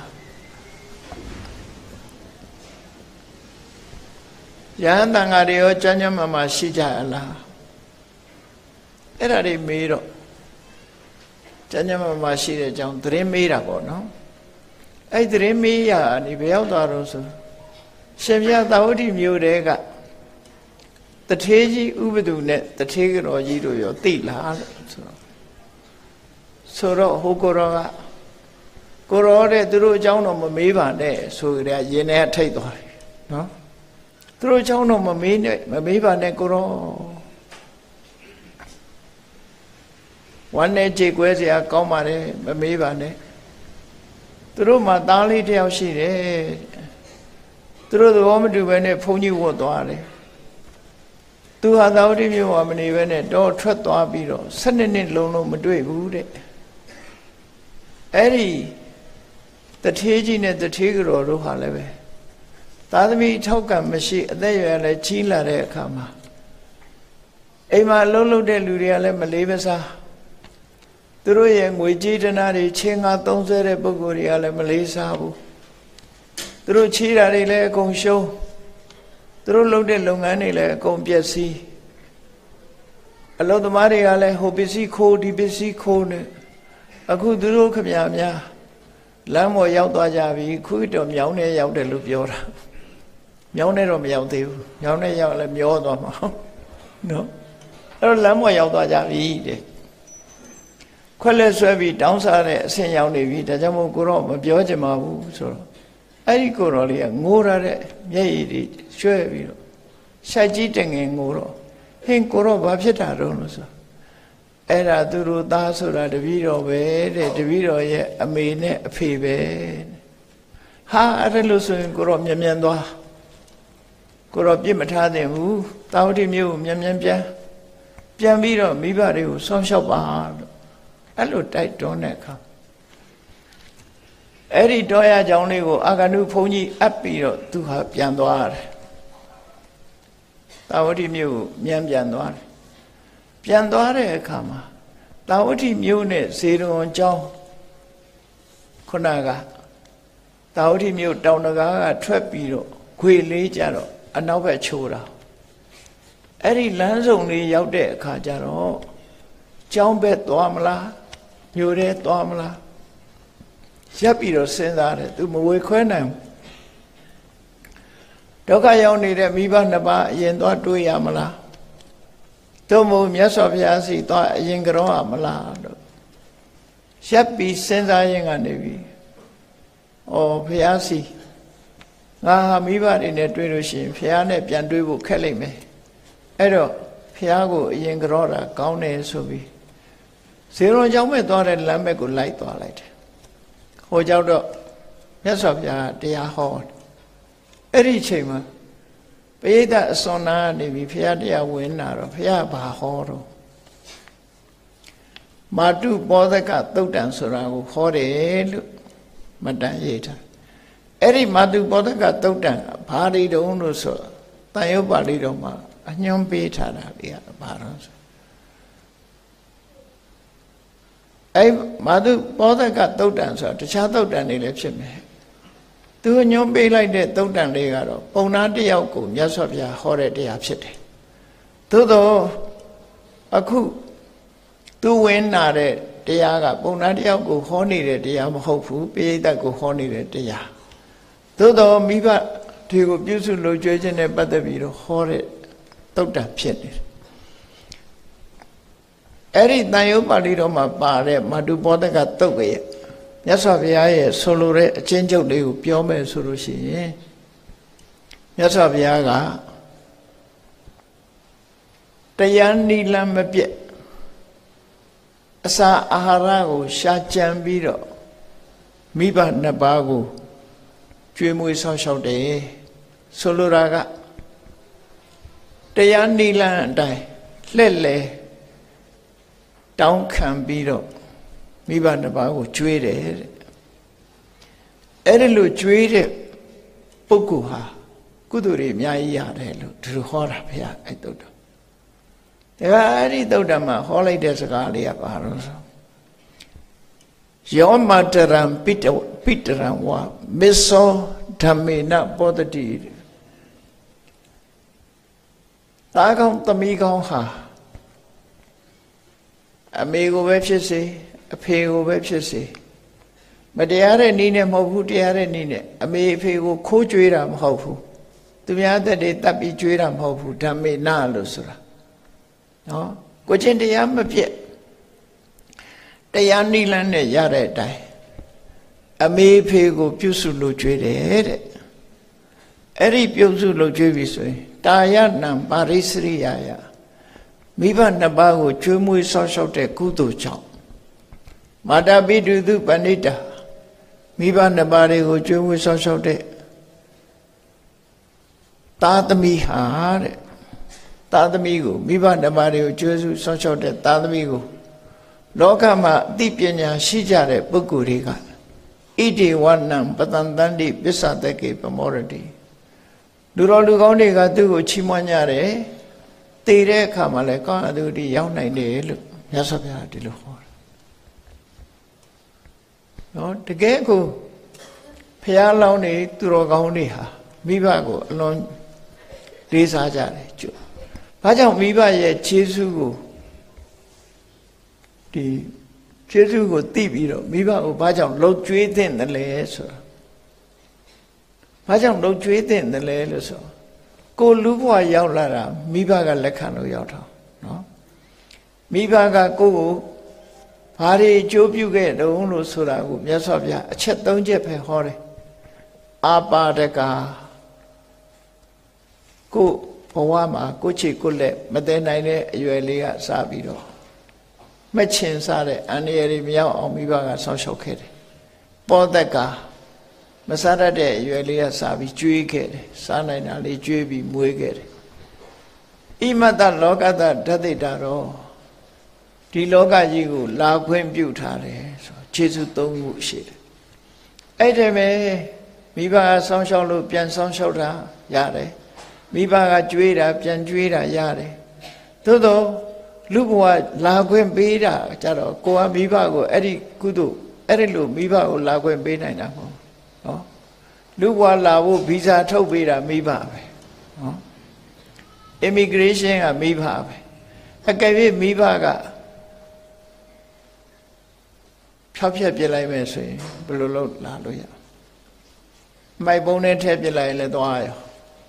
ယဟန်တန်ဃာတွေရောကျမ်းကျမ်းမာမာရှိကြရလားအဲ့ဒါတွေမေးတော့ကျမ်းကျမ်းမာမာရှိတဲ့အကြောင်းသတင်းမေးတာပေါ့နော်အဲ့သတင်းမေးရနေဘယ်ရောက်သွားတော့ဆိုရှင်ဘုရားတာဝတိမြို့တဲကတထေးကြီးဥပဒုနဲ့တထေးတော်ကြီးတို့ရောသိလားလို့ဆိုတော့ဆိုတော့ဟိုကိုရောကကိုရောတဲ့သူတို့အကြောင်းတော့မမေးပါနဲ့ဆိုကြတဲ့ရင်ထဲထိတ်သွားတယ်နော်သူတို့အကြောင်းတော့မမေးနဲ့မမေးပါနဲ့ကိုရောဝမ်းနဲ့ကြိတ်ကွဲစရာကောင်းပါတယ်မမေးပါနဲ့သူတို့မှသားလေးတယောက်ရှိတယ်သူတို့သဘောမတူဘဲနဲ့ဘုန်းကြီးဝတ်သွားတယ်သူဟာသာဝတိမြို့မှာမနေဘဲနဲ့တော့ထွက်သွားပြီးတော့၁၂နှစ်လုံးလုံးမတွေ့ဘူးတဲ့အဲ့ဒီတထေးကြီးနဲ့တထေးကတော်တို့ဟာလည်းပဲသာသမီထောက်ကံမရှိအသက်အရွယ်လည်းကြီးလာတဲ့အခါမှာအိမ်မှာအလုံးလုံးတဲ့လူတွေကလည်းမလေးမစားသူတို့ရဲ့ငွေကြေးတနာတွေချင်းငါသုံးဆတဲ့ပုဂ္ဂိုလ်တွေကလည်းမလေးစားဘူးသူတို့ချီးတာတွေလည်းအကုန်ရှုံးသူတို့လုပ်တဲ့လုပ်ငန်းတွေလည်းအကုန်ပျက်စီးအလုပ်သမားတွေကလည်းဟိုပစ္စည်းခိုးဒီပစ္စည်းခိုးနေအခုသူတို့ခမများများလမ်းပေါ်ရောက်သွားကြပြီခုတော့မြောင်းနေရောက်တယ်လို့ပြောတာမြောင်းနေတော့မရောက်သေးဘူးမြောင်းနေရောက်လည်းမျောသွားမှာနော်အဲ့တော့လမ်းပေါ်ရောက်သွားကြပြီတဲ့ခွက်လက်ဆွဲပြီးတောင်းစားတဲ့အဆင့်ရောက်နေပြီဒါကြောင့်မို့ကိုတော့မပြောချင်ပါဘူးဆိုတော့အဲ့ဒီကိုတော်လေးကငိုရတဲ့မျက်ရည်တွေရွှဲပြီးတော့ရှိုက်ကြီးတငယ်ငိုတော့ဟင်းကိုတော့ဘာဖြစ်တာတော့လို့ဆိုအဲ့ဒါသူတို့သားဆိုတာတပည့်တော်ပဲတဲ့တပည့်တော်ရဲ့အမေနဲ့အဖေပဲဟာအဲ့လိုဆိုရင်ကိုတော့မြန်မြန်သွားကိုတော့ပြစ်မထားသင့်ဘူးတာဝတိမျိုးကိုမြန်မြန်ပြန်ပြန်ပြီးတော့မိဘတွေကိုဆောင်းလျှောက်ပါလို့အဲ့လိုတိုက်တွန်းတဲ့အခါအဲ့ဒီတောရကြောင်လေးကိုအာဂန္တုဘုန်းကြီးအပ်ပြီးတော့သူဟာပြန်သွားတယ်တာဝတိမြို့ကိုမြန်ပြန်သွားတယ်ပြန်သွားတဲ့အခါမှာတာဝတိမြို့နဲ့ဇေရုံကျောင်းခုနကတာဝတိမြို့တောင်တကားကထွက်ပြီးတော့ခွေလေးကြတော့အနောက်ဘက်ချိုးတာအဲ့ဒီလမ်းစုံလေးရောက်တဲ့အခါကျတော့ကျောင်းဘက်သွားမလားမြို့ထဲသွားမလားရပ်ပြီးတော့စဉ်းစားတယ်သူမဝေခွဲနိုင်ဘူးဒုက္ခရောက်နေတဲ့မိဘနှစ်ပါးအရင်သွားတွေးရမလားသို့မဟုတ်မြတ်စွာဘုရားစီသွားအရင်ကြောရမလားတော့ရပ်ပြီးစဉ်းစားရင်ကနေပြီဩဘုရားစီငါဟာမိဘတွေနဲ့တွေ့လို့ရှိရင်ဘုရားနဲ့ပြန်တွေ့ဖို့ခက်လိမ့်မယ်အဲ့တော့ဘုရားကိုအရင်ကြောတာကောင်းတယ်ဆိုပြီးဇေရုံကျောင်းမဲ့သွားတဲ့လမ်းဘက်ကိုလိုက်သွားလိုက်တယ်ဟိုကြောက်တော့မြတ်စွာဘုရားတရားဟောအဲ့ဒီအချိန်မှာပရိသတ်အစွန်နာနေပြီဘုရားတရားဝင်လာတော့ဘုရားဘာဟောတော့မာတုပောဓကသုတ်တံဆိုတာကိုဟောတယ်လို့မတန်ရေးထားအဲ့ဒီမာတုပောဓကသုတ်တံကဘာတွေတုံးလို့ဆိုတန်ရုပ်ပါဠိတော်မှာအညွှန်းပေးထားတာတွေကဘာတော့ဆိုအဲ့မာတုပောဓကသုတ်တံဆိုတာတခြားသုတ်တံတွေလည်းဖြစ်မယ်သူညွှန်းပေးလိုက်တဲ့သုတ်တံတွေကတော့ပုံနာတယောက်ကိုမြတ်စွာဘုရားဟောတဲ့တရားဖြစ်တယ်သို့တော့အခုသူဝင်လာတဲ့တရားကပုံနာတယောက်ကိုဟောနေတဲ့တရားမဟုတ်ဘူးပိဋကတ်ကိုဟောနေတဲ့တရားသို့တော့မိဘဒီကိုပြုစုလုပ်ကြွေးခြင်းနဲ့ပတ်သက်ပြီးတော့ဟောတဲ့သုတ်တံဖြစ်နေတယ်အဲ့ဒီတန်ရုပ်ပါဠိတော်မှာပါတဲ့မတုဘောဓကသုတ်ရဲ့မြတ်စွာဘုရားရဲ့ဆိုလိုတဲ့အကျဉ်းချုပ်လေးကိုပြောမယ်ဆိုလို့ရှိရင်မြတ်စွာဘုရားကတရားနိလမပြည့်အစာအာဟာရကိုရှာကြံပြီးတော့မိဘနှစ်ပါးကိုကျွေးမွေးဆောက်ရှောက်တယ်ဆိုလိုတာကတရားနိလအတိုင်းလှည့်လေတောင်းခံပြီးတော့မိဘနှစ်ပါးကိုကျွေးတယ်တဲ့အဲ့ဒီလိုကျွေးတဲ့ပုဂ္ဂိုလ်ဟာကုသိုလ်တွေအများကြီးရတယ်လို့ဒီလိုဟောတာဘုရားအဲ့တုတ်တော်ဒါကအဲ့ဒီတုတ်တော်မှာဟောလိုက်တဲ့စကားလေးကဘာလို့ဆိုယောမတရံပိတပိတရံဝါမစ္ဆောဓမ္မေနပောတတိတာကောင်းသမီးကောင်းဟာအမေကိုပဲဖြစ်စေအဖေကိုပဲဖြစ်စေမတရားတဲ့နည်းနဲ့မဟုတ်ဘူးတရားတဲ့နည်းနဲ့အမေအဖေကိုခိုးကြွေးတာမဟုတ်ဘူးသူများသက်တွေတပ်ပြီးကြွေးတာမဟုတ်ဘူးဓမ္မေနလို့ဆိုတာနော်ကိုချင်းတရားမပြည့်တရားနိလန်းနဲ့ရတဲ့အတိုင်းအမေအဖေကိုပြုစုလို့ကြွေးတယ်တဲ့အဲ့ဒီပြုစုလို့ကြွေးပြီဆိုရင်တာယနံပါရိစရိယာယမိဘနှစ်ပါးကိုကျွေးမွေးဆောက်ရှောက်တဲ့ကုသိုလ်ကြောင့်မာတာပိတုတုပဏိတာမိဘနှစ်ပါးတွေကိုကျွေးမွေးဆောက်ရှောက်တဲ့သားသမီးဟာတဲ့သားသမီးကိုမိဘနှစ်ပါးတွေကိုကျွေးစုဆောက်ရှောက်တဲ့သားသမီးကိုလောကမှာအသိပညာရှိကြတဲ့ပုဂ္ဂိုလ်တွေကဣတိဝနံပတန်တန္တိပစ္စတကေပမောရတိလူတော်လူကောင်းတွေကသူ့ကိုချီးမွမ်းကြတယ်တည်တဲ့အခါမှာလည်းကောင်းအတူတူရောက်နိုင်တယ်လို့မြတ်စွာဘုရားဒီလိုဟောတယ်နော်တကယ်ကိုဘုရားလောင်းနေသူတော်ကောင်းတွေဟာမိဘကိုအလွန်လေးစားကြတယ်ကျဘာကြောင့်မိဘရဲ့ခြေဆုကိုဒီခြေဆုကိုသိပြီးတော့မိဘကိုဘာကြောင့်လှုပ်ကြွေးသင့်တယ်လဲဆိုတာဘာကြောင့်လှုပ်ကြွေးသင့်တယ်လဲလို့ဆိုကိုလူဘဝရောက်လာတာမိဘကလက်ခံလို့ရောက်တာနော်မိဘကကိုကိုဘာတွေအကျိုးပြုခဲ့တုံးလို့ဆိုတာကိုမြတ်စွာဘုရားအချက်၃ချက်ပဲဟောတယ်အာပါဒကကိုဘဝမှာကိုချစ်ကိုလက်မတည်နိုင်တဲ့အရွယ်လေးကစပြီးတော့မချင်စားတဲ့အန္တရာယ်တွေမရောက်အောင်မိဘကဆောက်ရှောက်ခဲ့တယ်ပောဒကမစားတတ်တဲ့အရွယ်လေးကစားပြီးကျွေးခဲ့တယ်စားနိုင်တာလေးကျွေးပြီးမွေးခဲ့တယ်ဣမတလောကတဓတိတာတော့ဒီလောကကြီးကိုလာခွင့်ပြုထားတယ်ဆိုခြေစုသုံးခုရှိတယ်အဲ့ဒီမဲ့မိဘကဆောင်းရှောက်လို့ပြန်ဆောင်းရှောက်တာရတယ်မိဘကကျွေးတာပြန်ကျွေးတာရတယ်သို့တော့လူဘဝလာခွင့်ပေးတာကြတော့ကိုကမိဘကိုအဲ့ဒီကုသိုလ်အဲ့ဒီလိုမိဘကိုလာခွင့်ပေးနိုင်တာမဟုတ်နော်လူဘဝလာဖို့ဗီဇာထုတ်ပေးတာမိဘပဲနော် immigration ကမိဘပဲအကယ်၍မိဘကဖြောက်ဖြက်ပြလိုက်မယ်ဆိုရင်ဘယ်လိုလုပ်လာလို့ရမိုက်ပုံးနဲ့ထည့်ပြလိုက်ရင်လည်းသွားရော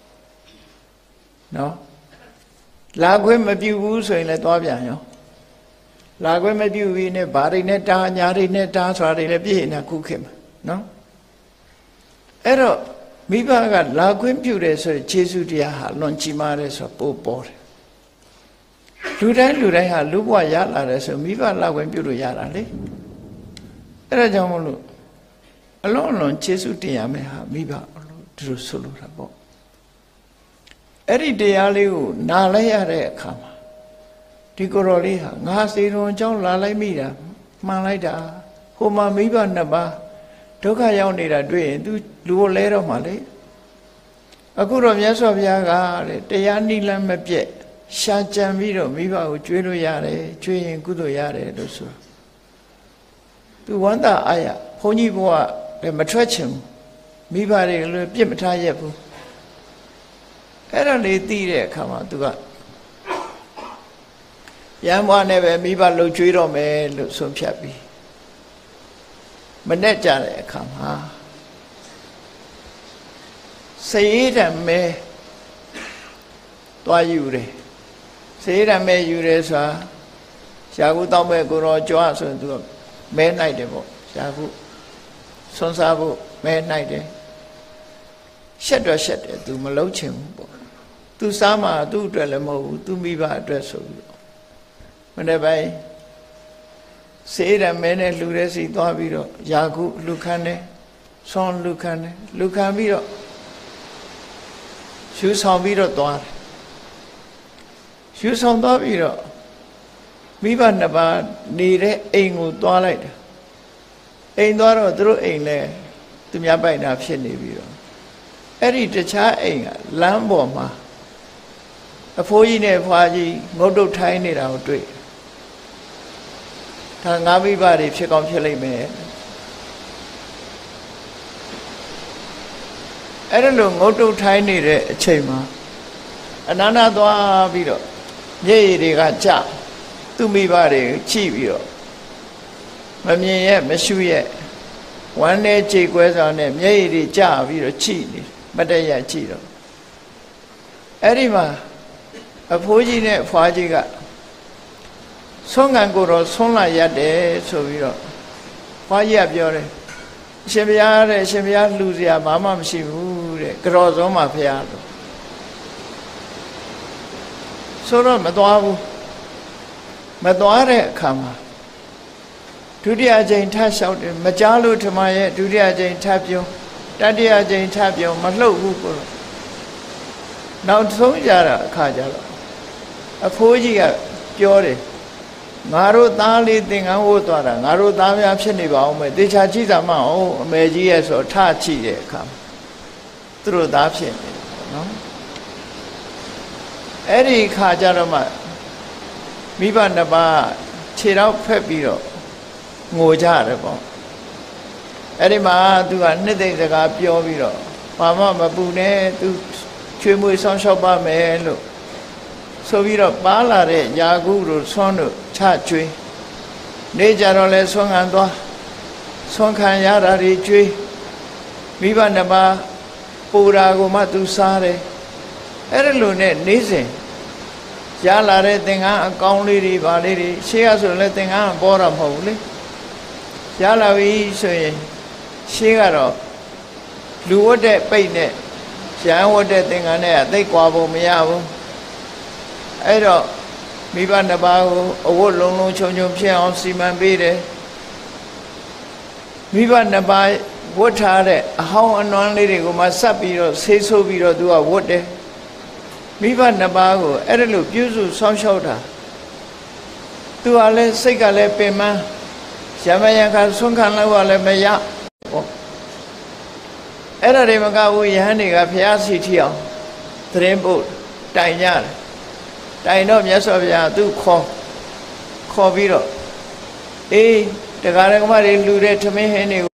နော်လာခွင့်မပြုဘူးဆိုရင်လည်းသွားပြန်ရောလာခွင့်မပြုဘူးနဲ့ဘာတွေနဲ့တားညာတွေနဲ့တားဆိုတာတွေလည်းပြည့်နေခုခေတ်မှာနော်အဲ့တော့မိဘကလာခွင့်ပြုတယ်ဆိုရင်ခြေဆုတရားဟာလွန်ကြီးမားတယ်ဆိုပို့ပေါ်တယ်လူတိုင်းလူတိုင်းဟာလူဘဝရလာတယ်ဆိုမိဘလာခွင့်ပြုလို့ရတာလေအဲ့ဒါကြောင့်မလို့အလုံးအလွန်ခြေဆုတင်ရမယ်ဟာမိဘဒီလိုဆိုလိုတာပေါ့အဲ့ဒီတရားလေးကိုနားလိုက်ရတဲ့အခါမှာဒီကိုယ်တော်လေးဟာငါစေတော်အကြောင်းလာလိုက်မိတာမှန်လိုက်တာဟိုမှာမိဘနှစ်ပါးဒုက္ခရောက်နေတာတွေ့ရင် तू လူကိုလဲတော့မှလေအခုတော့မြတ်စွာဘုရားကတဲ့တရားနိလန်းမပြည့်ရှာကြံပြီးတော့မိဘကိုကျွေးလို့ရတယ်ကျွေးရင်ကုသိုလ်ရတယ်လို့ဆို तू ဝန္တာအာရဘုန်းကြီးဘုရားလည်းမထွက်ချင်ဘူးမိဘတွေလည်းပြစ်မထားရက်ဘူးအဲ့ဒါလေးသိတဲ့အခါမှာ तू ကရံဘွားနဲ့ပဲမိဘလှုပ်ကြွေးတော့မယ်လို့ဆုံးဖြတ်ပြီးမနဲ့ကြတဲ့အခါမှာ Say it and me to you. Say it and me you raise a Shagu Tome Guru Joas to a man night. Shagu Sonsabu, man night. Shed or shed to Malochim. To Sama, to Drelemo, to Miva dress of you. Whenever I say that many Luresi Dobiro, Yagu Lucane, Son Lucane, Lucamiro, Shoes on Viro Dor. Shoes on Dobiro. Miva Naba need a ingu toilet. Ain Doro drew in there to me by Napshin Viro. Eri the cha ain, Lamboma. A four year Faji, Modo tiny out to it. Tangabi body, check on Chile man. I don't know, Modo tiny chema. Anana doa video. Yea, they got cha. To me body, cheap you. Mammy, yet, Monsieur yet. One day, cheek was on them. Yea, they cha, video cheap. But they are cheap. Erima. A Fuji net Fajiga Song and Guru Sona Yade, so we don't. Faji up your Shemia, Shemia, Lucia, Mamma, Shivu, Grozoma Piano. Soro Madoabu Madoare Kama. Tudia Jane Tash out in Majalu to my Tudia Jane Tapio, Dadia Jane Tapio, Malo Hugo. Now, Sonjara Kajala. A Fuji pure Naru Dali thing I would order, Naru Dami Abseniba, the Chachita Mao, Magias or Tachi come through the option. No? Eri Kajarama Miba Naba, Chirao Pepiro, Mojarabo. Eri Ma do anything that got pure viro. Mama Mabune to Chimu Son Shopa Melo. So we are Balare, Yaguru, Sonu, Chatui. Najarole Song and Doa Song Kanyara Ritui Viva Naba Pura Gomatu Sare Erelune Nizin Jalare Tinga, Kauniri, Valiri, she has a letting on Boram Holy Jalavi, Shigaro, Luode Payne, Janwode thing on there, they quabo meavu. I don't Miba Nabago, a wood long chonjum on Siman Bede. Miba Nabai, what are they? How unknown lady go my sapiro, say so viro do a wood. Miba Nabago, Erelu, Yuzu, some shoulder. Do a less segale pema. Shamayanka Sunkan Lawale Maya. Eremanga, we handing a Piazzi Tio, Trembo, Tanyar. I know yes of ya do call call Viro. Eh, the Garamari alluded to me anyway.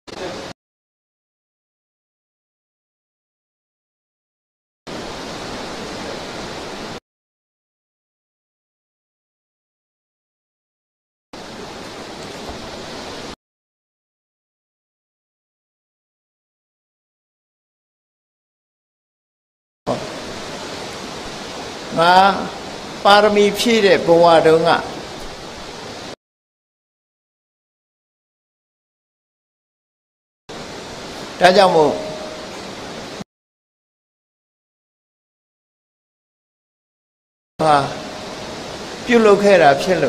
Ma Parmi Pire Boadonga Tajamo Ah Pulocera Pillow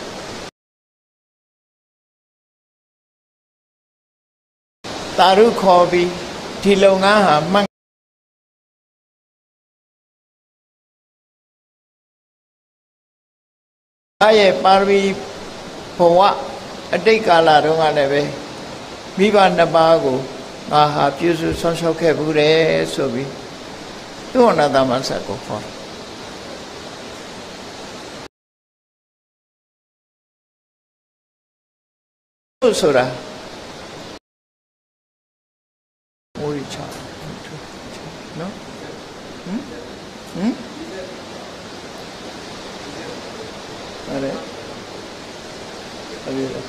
Taru Kobi Tilonga Mang I Parvi Poa, a day gala don't have Viva Nabago, Maha, Pusu, Sonso Cabure, so be. Do another Mansako for. Sura Muricha. No? Hmm? Hmm? Are Avira.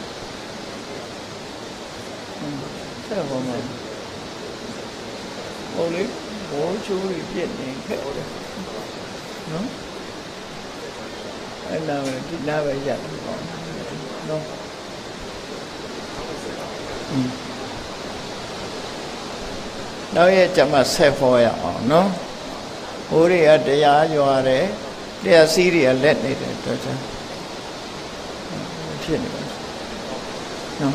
Servo man. Only more children get in no? And now it never yet. No. Now yet I must say for you, no? Uri at the yard you are there, they are serial, let me no.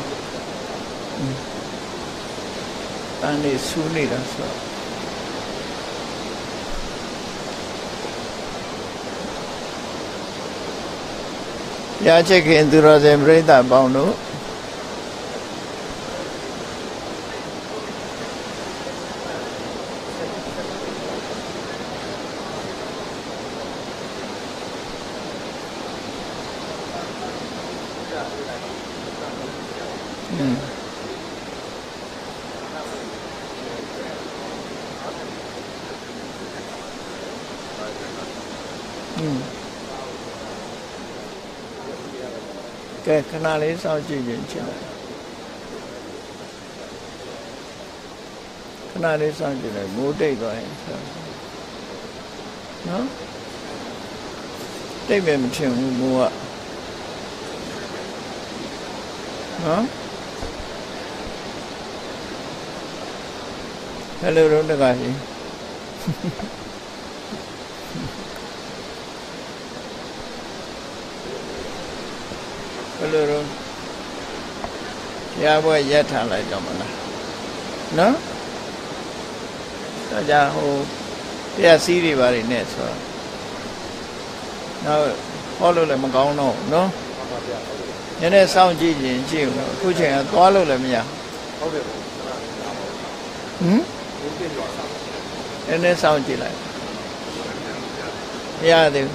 And it's soon as well. Yeah, check into the bread that bound. Okay, can I listen to you? Can I listen to you? More day going. No? Take me to more. Huh? Hello, Rondagati. Hello, yeah, boy, yet I like them. No? So, yeah, oh, they are serious very next. Now, follow them, go no, no? And then sound G in Jim, pushing a follow them, yeah. Hmm? And then sound G like. Yeah, they.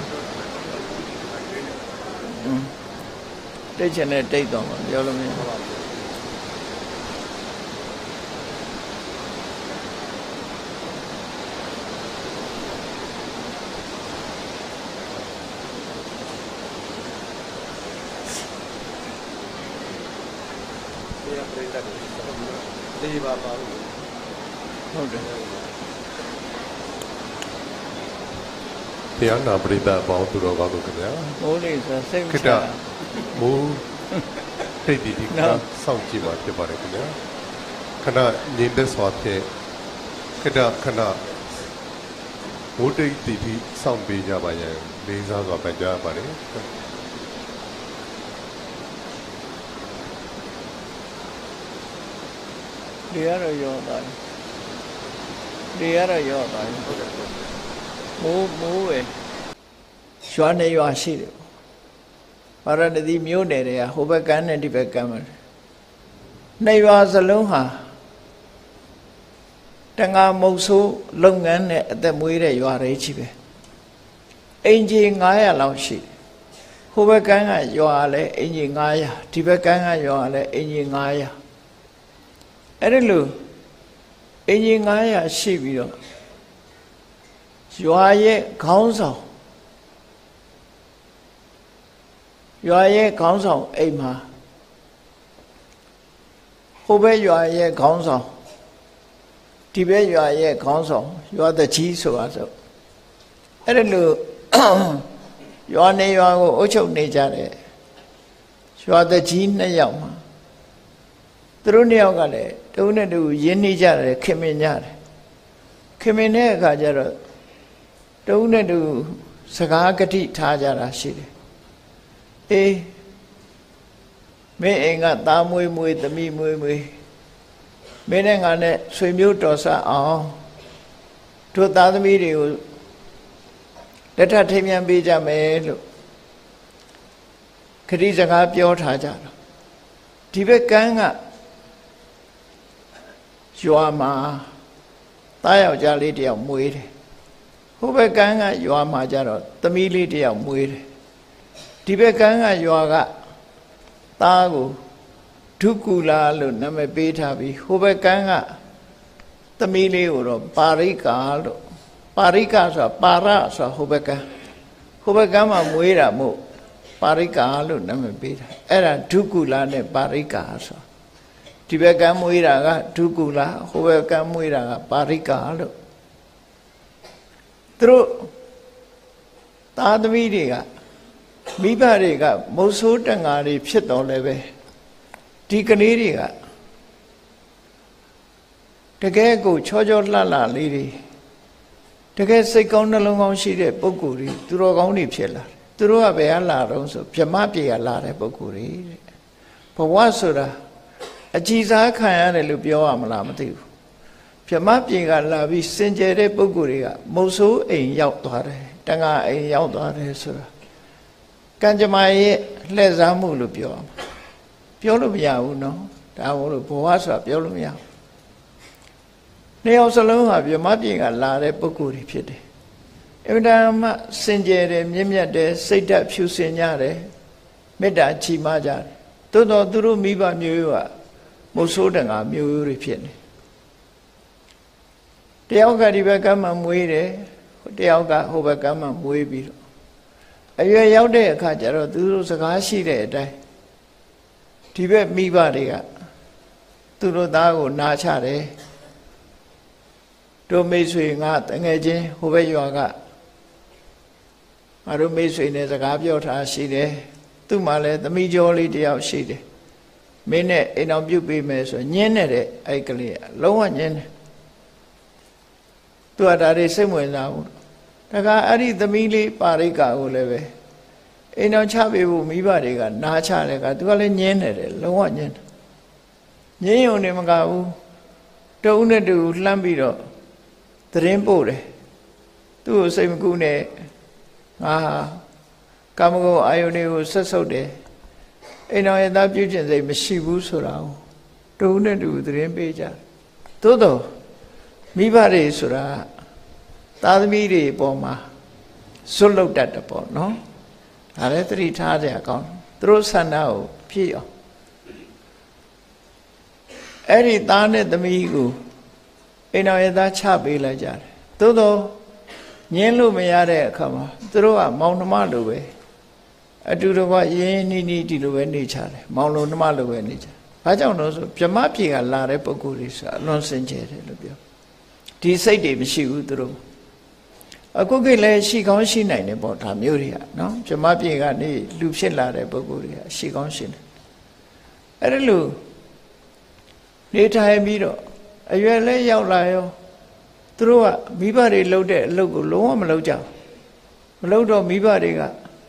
Take a net, take them, yellow me. The Anna Brita about to go to the Only the same. Move. Take the sound Jima, the Baracana. Kana name the swap here. Kada Kana. Would take the sound Bija by Lisa or Baja Bari. The other your line. The other your line. Move, move it. Swane, you are seated. Or the mune area, Hobakan and Tibecamer. Navas alone. Tanga Mosu, Longan at the Muire, you are a chibe. Angel I allow she. Hobakanga, you are a angel Naya, Tibekanga, you are a angel Naya. Erelu, angel Naya, Shibio. You are a council. You are a council, Emma. Hobe, you are a council. Tibet, you are a council. You are the chief of us. Erelu, you are a Ocho nature. You are the gene Yama. Through Neogale, don't do Yenija, Kiminar. Kimine Gajara. Don't do Sagagati Tajara City. Eh, may ain't Tamui with the me mui. Meaning on it, swim you to sa oh. To the other video. Let her take me and be Jamel. Kadizaga Pio Tajar. Tibet Ganga. Yuama. Taya Jality of Muid. Hobe Ganga, Yuama Jaro. The mility of Muid. Tibekanga yoga tagu tukula lu name beta bi hobekanga tamili uro parika lu parika so para so hobeka hobekama muira mu parika lu name beta era tukula ne parika so ဒီဘက်ကမွေးတာကဒုက္ကူလာဟိုဘက်ကမွေးတာကပါရိကာလို့သူတို့သားသမီးတွေကမိဘတွေကမုတ်ဆိုးတန်ဃာတွေဖြစ်တော်လည်းပဲဒီကလေးတွေကတကယ်ကိုချောချောလှလှလေးတွေတကယ်စိတ်ကောင်းနှလုံးကောင်းရှိတဲ့ပုဂ္ဂိုလ်တွေသူတော်ကောင်းတွေဖြစ်လာတယ်သူတို့ကဘယ်ကလာတော့ဆိုဗြဟ္မပြေကလာတဲ့ပုဂ္ဂိုလ်တွေတဲ့ဘဝဆိုတာအကြည်စားခံရတယ်လို့ပြောရမလားမသိဘူးဗြဟ္မပြေကလာပြီးစင်ကြယ်တဲ့ပုဂ္ဂိုလ်တွေကမုတ်ဆိုးအိမ်ရောက်သွားတယ်တန်ဃာအိမ်ရောက်သွားတယ်ဆိုတာကံကြမ္မာရဲ့လှည့်စားမှုလို့ပြောရမှာပြောလို့မရဘူးနော်ဒါမို့လို့ဘဝဆိုတာပြောလို့မရဘူးနှစ်ယောက်စလုံးဟာဗြဟ္မပြေကလာတဲ့ပုဂ္ဂိုလ်တွေဖြစ်တယ်အမှန်တမ်းစင်ကြယ်တယ်မြင့်မြတ်တယ်စိတ်ဓာတ်ဖြူစင်ကြတယ်မေတ္တာချီးမွမ်းကြတယ်သို့တော့သူတို့မိဘမျိုးရိုးကမုတ်ဆိုးတန်ဃာမျိုးရိုးတွေဖြစ်နေတယောက်ကဒီဘက်ကမှမွေးတယ်တယောက်ကဟိုဘက်ကမှမွေးပြီးတော့အရွယ်ရောက်တဲ့အခါကျတော့သူတို့စကားရှိတဲ့အတိုင်းဒီဘက်မိဘတွေကသူတို့သားကိုနာချတယ်တို့မိတ်ဆွေငါတငယ်ချင်းဟိုဘက်ရွာကငါတို့မိတ်ဆွေနဲ့စကားပြောထားရှိတယ်သူ့မှာလည်းသမီးကျော်လေးတယောက်ရှိတယ်မင်းနဲ့အိမ်အောင်ပြုတ်ပေးမယ်ဆိုညင်းနေတဲ့အဲ့ကလေးလုံးဝညင်းတယ်သူကဒါတွေစိတ်ဝင်စားဘူးတခါအဲ့ဒီသမီးလေးပါရိကာကိုလည်းပဲအိမ်အောင်ချပေးဖို့မိဘတွေကနားချတယ်ကသူကလည်းညင်းနေတယ်လုံးဝညင်းတယ်ညင်းုံနေမကဘူးတုံးနဲ့တူလှမ်းပြီးတော့သတင်းပို့တယ်သူ့ကိုစိတ်မကူးနဲ့ငါဟာကာမဂုဏ်အာယုန်တွေကိုဆက်ဆုပ်တယ်အိမ်တော်ရဲ့သားပြုကျင့်စိတ်မရှိဘူးဆိုတာကိုတုံးနဲ့တူသတင်းပေးကြသို့တော့မိဘတွေဆိုတာသားသမီးတွေအပေါ်မှာဇွတ်လုတ်တတ်တယ်ပေါ့နော်ဒါလည်းသတိထားကြရကောင်းသူတို့ဆန္ဒကိုဖြည့်အောင်အဲ့ဒီသားနဲ့သမီးကိုအိမ်တော်ရဲ့သားချပေးလိုက်ကြတယ်သို့တော့ညင်းလို့မရတဲ့အခါမှာသူတို့ကမောင်နှမလိုပဲအတူတကွရင်းနှီးနှီးဒီလိုပဲနေကြတယ်မောင်လိုနှမလိုပဲနေကြဘာကြောင့်လို့ဆိုဗြဟ္မပြေကလာတဲ့ပုဂ္ဂိုလ်တွေဆိုအလွန်စင်ကြယ်တယ်လို့ပြောဒီစိတ်တွေမရှိဘူးသူတို့အခုကိလည်းရှိကောင်းရှိနိုင်တယ်ပေါ့ဒါမျိုးတွေကနော်ဗြဟ္မပြေကနေလူဖြစ်လာတဲ့ပုဂ္ဂိုလ်တွေကရှိကောင်းရှိတယ်အဲ့ဒါလို့နေထိုင်ပြီးတော့အရွယ်လဲရောက်လာရောသူတို့ကမိဘတွေလှုပ်တဲ့အလုပ်ကိုလုံးဝမလုပ်ကြဘူးမလုပ်တော့မိဘတွေက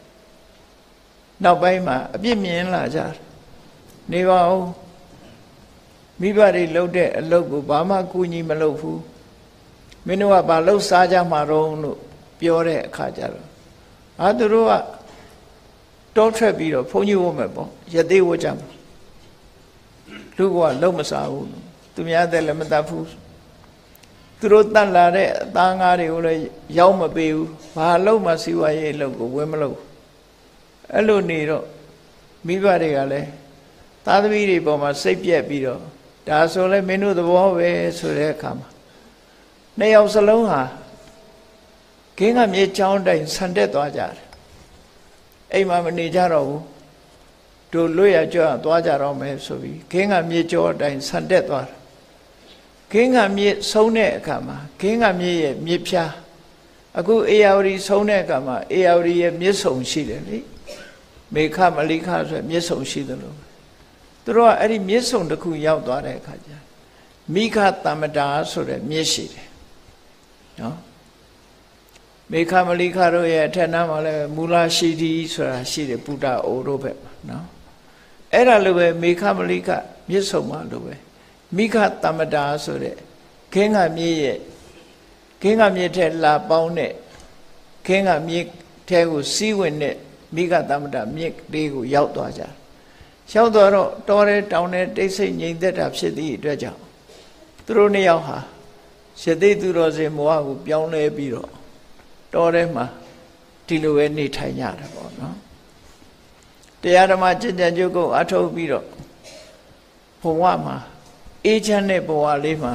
နောက်ပိုင်းမှာအပြစ်မြင်လာကြတယ်နေပါဦးမိဘတွေလှုပ်တဲ့အလုပ်ကိုဘာမှကူညီမလုပ်ဘူးမင်းတို့ကဘာလှုပ်စားကြမှာတော့လို့ပြောတဲ့အခါကျတော့အာသူတို့ကတောထွက်ပြီးတော့ဘုန်းကြီးဝတ်မယ်ပေါ့ရသေးဝတ်ကြမှာလူကလုံမစားဘူးသူများတဲ့လည်းမတတ်ဘူးသူတို့တတ်လာတဲ့အသားငါးတွေကိုလည်းရောက်မပေးဘူးဘာလို့မှစီဝါရေးလုပ်ကိုဝင်မလုပ်အဲ့လိုနေတော့မိဘတွေကလည်းသားသမီးတွေပေါ်မှာစိတ်ပြက်ပြီးတော့ဒါဆိုလဲမင်းတို့သဘောပဲဆိုတဲ့အခါမှာနှစ်ယောက်စလုံးဟာခင်းကမြေချောင်းတိုင်းဆန်တက်သွားကြတယ်အိမ်မှာမနေကြတော့ဘူးတို့လွတ်ရကြွသွားကြတော့မယ်ဆိုပြီးခင်းကမြေကျော်တိုင်းဆန်တက်သွားတယ်ခင်းကမြေဆုံးတဲ့အခါမှာခင်းကမြေရဲ့မြေဖြားအခုအေယာဝတီဆုံးတဲ့အခါမှာအေယာဝတီရဲ့မြစ်ဆုံရှိတယ်လေမေခမလိခဆိုမြစ်ဆုံရှိတယ်လို့သူတို့ကအဲ့ဒီမြစ်ဆုံတစ်ခုရောက်သွားတဲ့အခါကျမိခတမ္မတာဆိုတဲ့မြစ်ရှိတယ်နော်မေခမလိခတို့ရဲ့အထက်နားမှာလည်းမူလာရှိတီဆိုတာရှိတယ်ပုဒ္ဒအိုတို့ဘက်မှာနော်အဲ့ဒါလိုပဲမေခမလိခမြစ်ဆုံမှာလိုပဲမိခတမ္မတာဆိုတဲ့ခင်းကမြေရဲ့ခင်းကမြေထက်လာပေါင်းတဲ့ခင်းကမြေထဲကိုစီးဝင်တဲ့မိခတမ္မတာမြစ်လေးကိုရောက်သွားကြရောက်သွားတော့တောထဲတောင်ထဲတိတ်ဆိတ်ငြိမ်သက်တာဖြစ်သည့်အတွက်ကြောင့်သူတို့နှစ်ယောက်ဟာရသေးသူတော်စင်မောဟကိုပြောင်းလဲပြီးတော့တောထဲမှာဒီလိုပဲနေထိုင်ကြတယ်ပေါ့နော်တရားဓမ္မကျင့်ကြံကြုတ်ကိုအထောက်ပြီးတော့ဘဝမှာအေးချမ်းတဲ့ဘဝလေးမှာ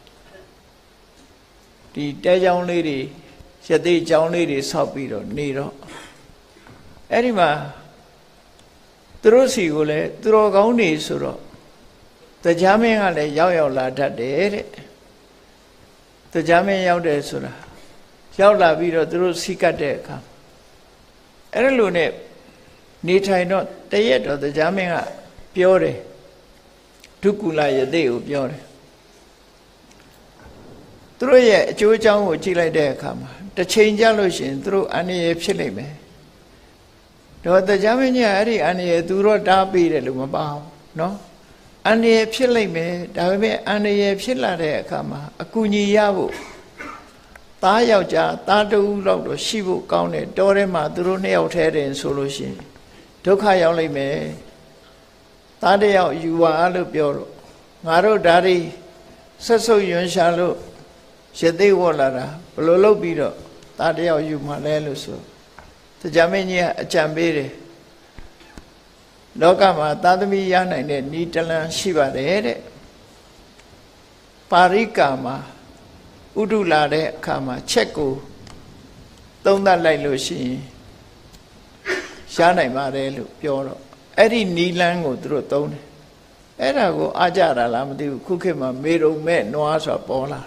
ဒီတဲချောင်းလေးတွေရသေးချောင်းလေးတွေဆောက်ပြီးတော့နေတော့အဲ့ဒီမှာသူတို့စီကိုလည်းသူတော်ကောင်းနေဆိုတော့တရားမင်းကလည်းရောက်ရောက်လာတတ်တယ်တဲ့တရားမင်းရောက်တယ်ဆိုတာရောက်လာပြီးတော့သူတို့စီကတ်တဲ့အခါအဲ့လိုနဲ့နေထိုင်တော့တရက်တော့တရားမင်းကပြောတယ်ဒုက္ကူလယသိကိုပြောတယ်သူတို့ရဲ့အကျိုးအကြောင်းကိုကြည့်လိုက်တဲ့အခါမှာတစ်ချိန်ကြလို့ရှိရင်သူတို့အန္တရာယ်ဖြစ်လိမ့်မယ်တော့တရားမင်းကြီးအဲ့ဒီအန္တရာယ်သူတော့တားပေးတယ်လို့မပါဘူးနော်အန္တရာယ်ဖြစ်လိမ့်မယ်ဒါပေမဲ့အန္တရာယ်ဖြစ်လာတဲ့အခါမှာအကူအညီရဖို့သားယောက်ျားသားတူလောက်တော့ရှိဖို့ကောင်းတယ်တောထဲမှာသူတို့နှစ်ယောက်ထဲတယ်ဆိုလို့ရှိရင်ဒုက္ခရောက်လိမ့်မယ်သားတစ်ယောက်ယူပါလို့ပြောတော့ငါတို့ဒါတွေဆက်ဆုပ်ယွန်းရှာလို့ရသေးဝတ်လာတာဘယ်လိုလုပ်ပြီးတော့သားတစ်ယောက်ယူမှလဲလို့ဆိုတရားမင်းကြီးကအကြံပေးတယ်လောကမှာသာသမီရနိုင်တဲ့ဤတလန်ရှိပါတယ်တဲ့ပါရိကာမှာဥဒုလာတဲ့အခါမှာချက်ကိုသုံးသပ်လိုက်လို့ရှိရင်ရှားနိုင်ပါတယ်လို့ပြောတော့အဲ့ဒီနီလန်းကိုသူတို့သုံးတယ်အဲ့ဒါကိုအားကြတာလားမသိဘူးခုခေတ်မှာမေရုံမဲ့နွားဆိုပေါ်လာ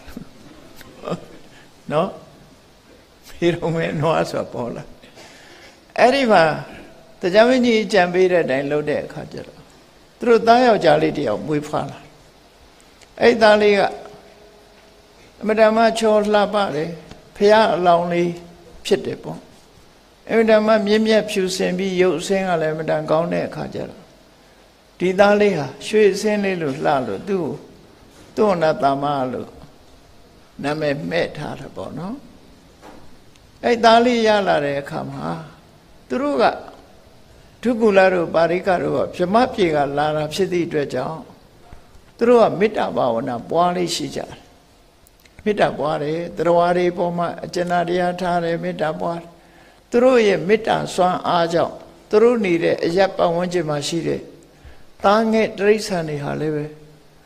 နော်မေရုံမဲ့နွားဆိုပေါ်လာအဲ့ဒီမှာတရားမင်းကြီးကြံပေးတဲ့အတိုင်းလုပ်တဲ့အခါကျတော့သူတို့သားယောက်ျားလေးတယောက်မွေးဖွားလာအဲ့သားလေးကအမတမချောလှပတယ်ဖះအလောင်းလေးဖြစ်တယ်ပေါ့အမတမမြင့်မြတ်ဖြူစင်ပြီးရုပ်အစင်းကလည်းအမတန်ကောင်းတဲ့အခါကျတော့ဒီသားလေးဟာရွှေအစင်းလေးလို့လှလို့သူ့သူ့နာတာမလို့နာမည်မဲ့ထားတယ်ပေါ့နော်အဲ့သားလေးရလာတဲ့အခါမှာသူတို့ကဒုက္ကူလာတို့ပါရိကတို့ကဗြဟ္မပြေကလာတာဖြစ်သည့်အတွက်ကြောင့်သူတို့ကမေတ္တာဘာဝနာပွားလေးရှိကြတယ်မေတ္တာပွားတယ်တရားတွေပေါ်မှာအကျဉ်းတရားထားတယ်မေတ္တာပွားသူတို့ရဲ့မေတ္တာစွမ်းအားကြောင့်သူတို့နေတဲ့အရပ်ပတ်ဝန်းကျင်မှာရှိတဲ့သားငယ်တိရစ္ဆာန်တွေဟာလည်းပဲ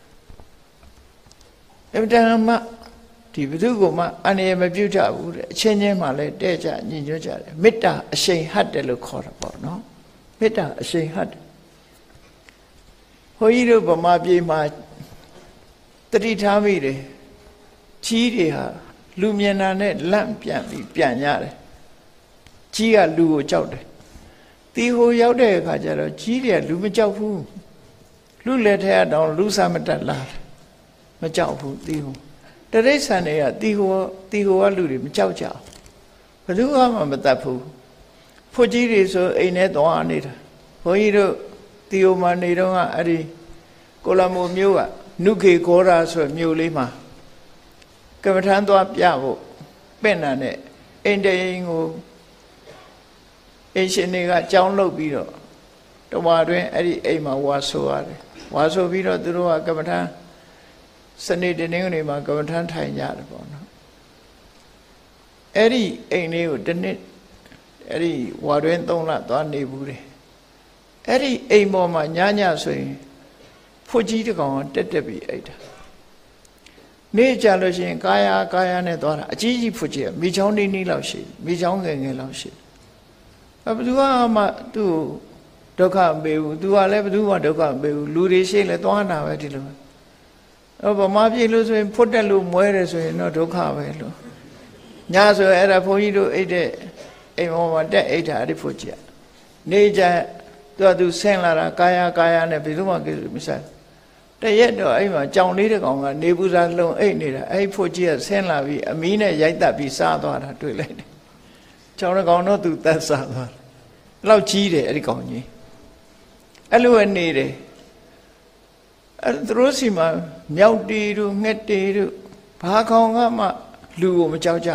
အမှန်တမ်းမှဒီဘုသူကမှအန္တရာယ်မပြုတ်ကြဘူးတဲ့အချင်းချင်းမှလည်းတဲ့ကြညီညွတ်ကြတယ်မေတ္တာအရှိန်ဟတ်တယ်လို့ခေါ်တာပေါ့နော်မေတ္တာအရှိန်ဟတ်ဘုန်းကြီးတို့ဗမာပြည်မှာတတိထားမိတယ်ကြီးတွေဟာလူမြင်တာနဲ့လန့်ပြန်ပြီးပြန်ရတယ်ကြီးကလူကိုကြောက်တယ်တီဟိုရောက်တဲ့အခါကျတော့ကြီးတွေကလူမကြောက်ဘူးလူလက်ထဲတောင်လူစားမတက်လာမကြောက်ဘူးတီဟိုတရိစ္ဆာန်တွေကတီဟိုတီဟိုကလူတွေမကြောက်ကြဘူးဘယ်သူမှမတတ်ဘူးဖွကြီးတွေဆိုအိမ်ထဲသွားနေတာဘုန်းကြီးတို့တီဟိုမှာနေတော့ကအဲ့ဒီကိုလမိုမျိုးကနုခေခောရာဆိုမျိုးလေးမှာကမ္မထမ်းသွားပြဖို့ပင့်တာနဲ့အိမ်တိန်ကိုအိမ်ရှင်တွေကကြောင်းလုပ်ပြီးတော့တဝါတွင်အဲ့ဒီအိမ်မှာဝါဆိုရတယ်ဝါဆိုပြီးတော့သူတို့ကကမ္မထမ်းစနေတနင်္ဂနွေမှာကမ္မထမ်းထိုင်ကြတယ်ပေါ့နော်အဲ့ဒီအိမ်လေးကိုတစ်နှစ်အဲ့ဒီဝါတွင်သုံးလသွားနေဘူးတယ်အဲ့ဒီအိမ်ပေါ်မှာညညဆိုရင်ဖွကြီးတကောင်တက်တက်ပြီးအိတ်တာနေကြလို့ရှိရင်ကာယကာယနဲ့သွားတာအကြီးကြီးဖွကြီးမိချောင်းနေနေလောက်ရှိမိချောင်းငယ်ငယ်လောက်ရှိအဘသူကမှသူ့ဒုက္ခမပေးဘူးသူကလည်းဘသူမှဒုက္ခမပေးဘူးလူတွေရှိလဲသွားတာပဲဒီလိုအဲ့ဗမာပြည်လို့ဆိုရင်ဖွတ်တက်လို့မွဲတယ်ဆိုရင်တော့ဒုက္ခပဲလို့ညဆိုအဲ့ဒါဘုန်းကြီးတို့အိတ်တဲ့အိမ်ပေါ်မှာတက်အိတ်တာအဲ့ဒီဖွကြီးနေကြသူကသူဆင်းလာတာကာယကာယနဲ့ဘယ်သူမှကိစ္စမဆိုင်တရက်တော့အဲ့မှာကြောင်လေးတစ်ကောင်ကနေပူစာလုံအိတ်နေတာအဲ့ဖွကြီးကဆင်းလာပြီးအမီးနဲ့ရိုက်တက်ပြီးစားသွားတာတွေ့လိုက်တယ်ကြောင်တစ်ကောင်တော့သူတက်စားသွားတယ်အဲ့လောက်ကြီးတယ်အဲ့ဒီကောင်ကြီးအဲ့လိုနေတယ်အဲ့သူတို့စီမှာမြောက်တီတို့ငှက်တီတို့ဘာကောင်ကမှလူကိုမကြောက်ကြ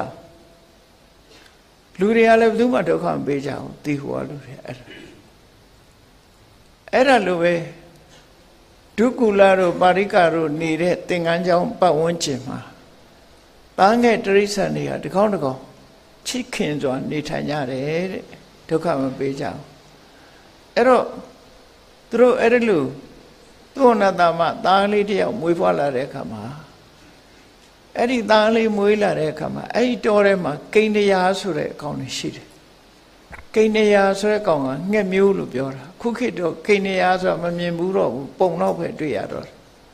လူတွေကလည်းဘယ်သူမှဒုက္ခမပေးကြဘူးတီဟိုကလူတွေအဲ့ဒါအဲ့ဒါလိုပဲဒုက္ကူလာတို့ပါရိကတို့နေတဲ့သင်္ကန်းကျောင်းပတ်ဝန်းကျင်မှာသားငယ်တိရစ္ဆာန်တွေကတကောင်းတကောင်းချစ်ခင်စွာနေထိုင်ကြတယ်တဲ့ဒုက္ခမပေးကြဘူးအဲ့တော့သူတို့အဲ့ဒါလို့သူ့နာတာမသားလေးတယောက်မွေးဖွားလာတဲ့အခါမှာအဲ့ဒီသားလေးမွေးလာတဲ့အခါမှာအဲ့ဒီတောထဲမှာကိန်းတရားဆိုတဲ့အကောင်တွေရှိတယ်ကိန်းတရားဆိုတဲ့ကောင်ကငှက်မျိုးလို့ပြောတာခုခေတ်တော့ကိန်းတရားဆိုတာမမြင်ဘူးတော့ဘူးပုံတော့ပဲတွေ့ရတော့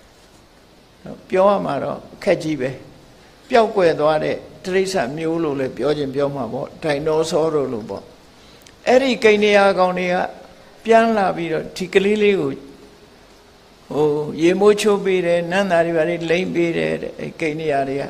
ပြောရမှာတော့ခက်ကြီးပဲပျောက်ကွယ်သွားတဲ့တိရစ္ဆာန်မျိုးလို့လည်းပြောခြင်းပြောမှာပေါ့ဒိုင်နိုဆောတို့လို့ပေါ့အဲ့ဒီကိန်းတရားကောင်တွေကပြန်လာပြီးတော့ဒီကလေးလေးကိုဟိုရေမိုးချိုးပေးတယ်နန်းသားတွေဘာတွေလိမ့်ပေးတယ်အဲ့ကိန်းတရားတွေက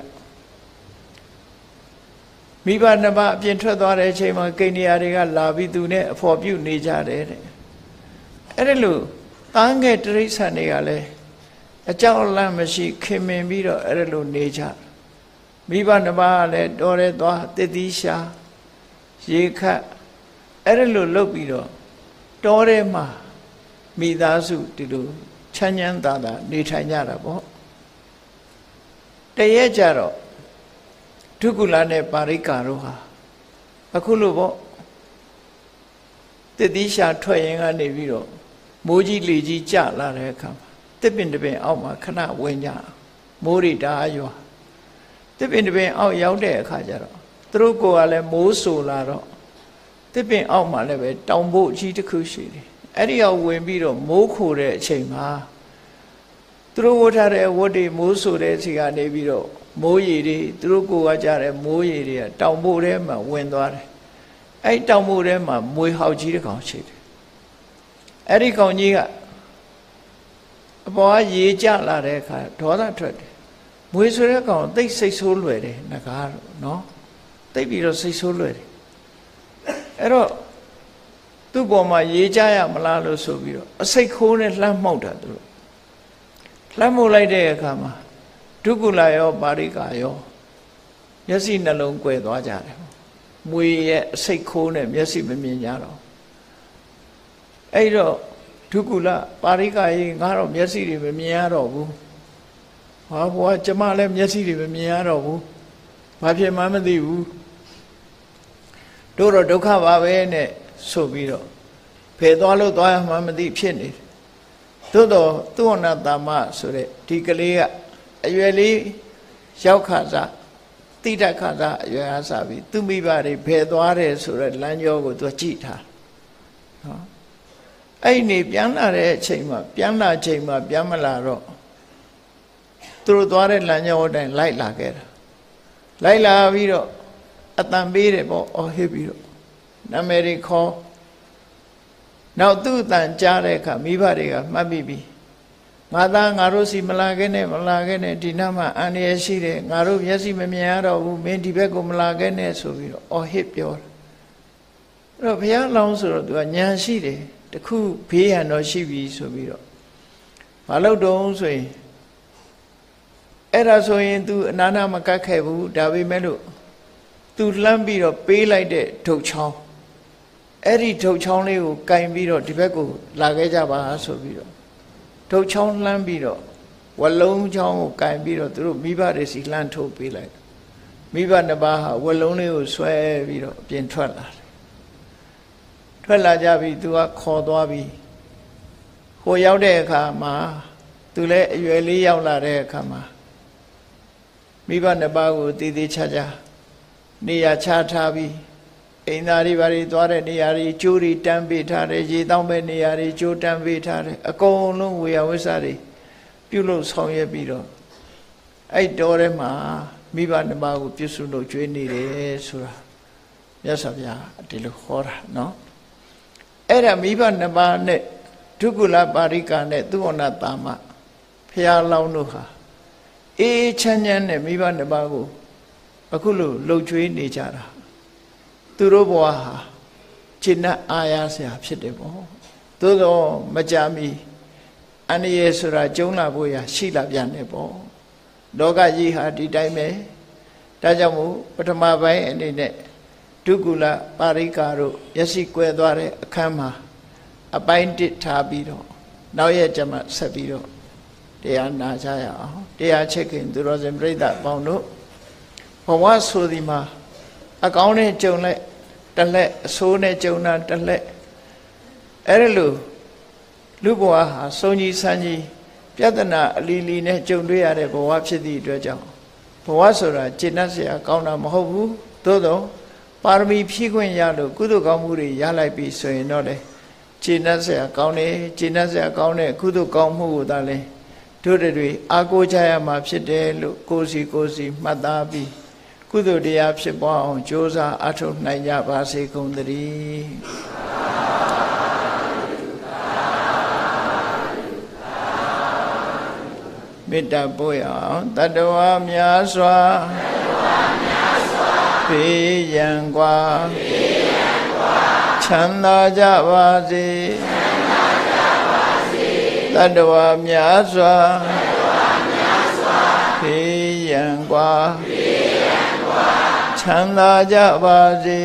မိဘနှစ်ပါးအပြင်ထွက်သွားတဲ့အချိန်မှာကိန်းတရားတွေကလာပြီးသူနဲ့အဖော်ပြုနေကြတယ်တဲ့အဲ့ဒါလို့သားငယ်တိရစ္ဆာန်တွေကလည်းအကြောင်းအလန့်မရှိခင်မင်ပြီးတော့အဲ့ဒါလို့နေကြမိဘနှစ်ပါးကလည်းတော်ရဲသွားတည်တည်ရှာရေခတ်အဲ့ဒါလို့လုပ်ပြီးတော့တော်ရဲမှာမိသားစုဒီလိုချမ်းချမ်းသာသာနေထိုင်ကြတာပေါ့တရက်ကြတော့ဒုက္ကုလနဲ့ပါရိကာတို့ဟာအခုလို့ပေါ့တည်တည်ရှာထွက်ရင်ကနေပြီးတော့မိုးကြီးလေကြီးကျလာတဲ့အခါမှာတစ်ပင်တစ်ပင်အောက်မှာခဏဝင်ကြမိုးရိတာရွာတစ်ပင်တစ်ပင်အောက်ရောက်တဲ့အခါကျတော့သူတို့ကိုယ်ကလည်းမိုးဆူလာတော့တစ်ပင်အောက်မှာလည်းပဲတောင်ဖို့အကြီးတစ်ခုရှိတယ်အဲ့ဒီအောက်ဝင်ပြီးတော့မိုးခိုတဲ့အချိန်မှာသူတို့ဝတ်ထားတဲ့ဝတ်တွေမိုးဆူတဲ့စီကနေပြီးတော့မိုးရေတွေသူတို့ကိုယ်ကကြတဲ့မိုးရေတွေကတောင်ဖို့ထဲမှာဝင်သွားတယ်အဲ့တောင်ဖို့ထဲမှာမွေဟောက်ကြီးတစ်ကောင်ရှိတယ်အဲ့ဒီကောင်ကြီးကအပေါ်ကရေကျလာတဲ့အခါဒေါသထွက်တယ်မွေဆိုတဲ့ကောင်သိစိတ်ဆိုးလွယ်တယ်ငကားတော့နော်သိပြီးတော့စိတ်ဆိုးလွယ်တယ်အဲ့တော့သူ့ပေါ်မှာရေကျရမလားလို့ဆိုပြီးတော့အစိတ်ခိုးနဲ့လှမ်းမှုတ်တာသူတို့လှမ်းမှုတ်လိုက်တဲ့အခါမှာဒုက္ကုလရောပါရိကာရောမျက်စိနှလုံးကွယ်သွားကြတယ်မွေရဲ့အစိတ်ခိုးနဲ့မျက်စိမမြင်ကြတော့အဲ့တော့ဒုက္ကုလပါရိကာကြီးငါတော့မျက်စိတွေမမြင်ရတော့ဘူးဟာဘွားကျမလည်းမျက်စိတွေမမြင်ရတော့ဘူးဘာဖြစ်မှမသိဘူးတို့တော့ဒုက္ခပါပဲနဲ့ဆိုပြီးတော့ဖယ်သွားလို့သွားရမှမသိဖြစ်နေတယ်သို့တော့သူဝနာတာမဆိုတဲ့ဒီကလေးကအရွယ်လေးရောက်ခါစားတိတခါစားအရွယ်အားစားပြီးသူမိဘတွေဖယ်သွားတယ်ဆိုတဲ့လမ်းကြောကိုသူကြည့်ထားနော်အဲ့နေပြန်လာတဲ့အချိန်မှာပြန်လာချိန်မှာပြန်မလာတော့သူတို့သွားတဲ့လမ်းကြောအတိုင်းလိုက်လာခဲ့တာလိုက်လာပြီးတော့အတန်ပေးတယ်ပေါ့အော်ဟစ်ပြီးတော့နာမည်တွေခေါ်နောက်သူ့အတန်ကြားတဲ့အခါမိဘတွေကမှတ်မိပြီငါသားငါတို့စီမလာခဲ့နဲ့မလာခဲ့နဲ့ဒီနားမှာအန္တရာယ်ရှိတယ်ငါတို့မျက်စိမမြင်ရတော့ဘူးမင်းဒီဘက်ကိုမလာခဲ့နဲ့ဆိုပြီးတော့အော်ဟစ်ပြောတယ်အဲ့တော့ဘုရားလောင်းဆိုတော့သူကဉာဏ်ရှိတယ်တခုဘေးရန်တော့ရှိပြီဆိုပြီးတော့မလုပ်တော့ဆိုရင်အဲ့ဒါဆိုရင် तू အနာနာမကတ်ခဲ့ဘူးဒါပေမဲ့လို့ तू လှမ်းပြီးတော့ပေးလိုက်တဲ့ထုတ်ချောင်းအဲ့ဒီထုတ်ချောင်းလေးကိုကင်ပြီးတော့ဒီဘက်ကိုလာခဲ့ကြပါဆိုပြီးတော့ထုတ်ချောင်းလှမ်းပြီးတော့ဝလုံးချောင်းကိုကင်ပြီးတော့သူတို့မိဘတွေစီလှမ်းထုတ်ပေးလိုက်မိဘနှစ်ပါးဟာဝလုံးလေးကိုဆွဲပြီးတော့ပြင်ထွက်လာတယ်ထွက်လာကြပြီသူကခေါ်သွားပြီဟိုရောက်တဲ့အခါမှာသူလည်းအရွယ်လေးရောက်လာတဲ့အခါမှာမိဘနှစ်ပါးကိုတည်တည်ချာချာနေရာချထားပြီးအိမ်သားတွေဘာတွေသွားတဲ့နေရာတွေကျိုးတွေတန်းပေးထားတယ်ရေတောင်းမဲ့နေရာတွေကျိုးတန်းပေးထားတယ်အကုန်လုံးဝေယဝိဆတွေပြုလုပ်ဆောင်ရွက်ပြီးတော့အဲ့တော်ထဲမှာမိဘနှစ်ပါးကိုပြုစုလို့ကျွေးနေတယ်ဆိုတာမြတ်စွာဘုရားဒီလိုဟောတာနော်အဲ့ဒါမိဘနှစ်ပါးနဲ့ဒုက္ကုလပါရိကာနဲ့သူဝနာတာမဖျားလောင်းတို့ဟာအေးချမ်းချမ်းနဲ့မိဘနှစ်ပါးကိုအခုလိုလှုပ်ကြွေးနေကြတာသူတို့ဘဝဟာခြေနဲ့အာရဆရာဖြစ်တယ်ပေါ့သို့တော့မကြမီအန္တရာယ်ဆိုတာကျုံလာဖို့ရရှိလာပြန်တယ်ပေါ့လောကကြီးဟာဒီတိုင်းပဲဒါကြောင့်မို့ပထမပိုင်းအနေနဲ့ဒုက္ကုလပါရိကာတို့မျက်စိကွယ်သွားတဲ့အခန်းမှာအပိုင်းတစ်ထားပြီးတော့နောက်ရက်ကျမှဆက်ပြီးတော့တရားနာကြရအောင်တရားချက်ခင်သူတော်စင်ပြိဿပေါင်းတို့ဘဝဆိုဒီမှာအကောင်းနဲ့ကြုံလိုက်တလက်အဆိုးနဲ့ကြုံတာတလက်အဲ့ဒါလို့လူဘဝဟာစုံကြီးဆန်းကြီးပြဿနာအလီလီနဲ့ကြုံတွေ့ရတဲ့ဘဝဖြစ်သည့်အတွက်ကြောင့်ဘဝဆိုတာကျင့်တတ်เสียကောင်းတာမဟုတ်ဘူးသို့တော့ပါရမီဖြည့်ခွင့်ရလို့ကုသိုလ်ကောင်းမှုတွေရလိုက်ပြီဆိုရင်တော့လေကျင့်တတ်เสียကောင်းတယ်ကျင့်တတ်เสียကောင်းတဲ့ကုသိုလ်ကောင်းမှုကိုသာလဲတို့တွေအားကိုးကြရမှာဖြစ်တယ်လို့ကိုယ်စီကိုယ်စီမှတ်သားပြီးကုသိုလ်တရားဖြစ်ပွားအောင်ကြိုးစားအထောက်နိုင်ကြပါစေကုန်သတည်းမေတ္တာပို့ရအောင်တတ္တဝါများစွာဘေးရန်กว่าချမ်းသာကြပါစေတတ္တဝါများစွာဘေးရန်กว่าချမ်းသာကြပါစေ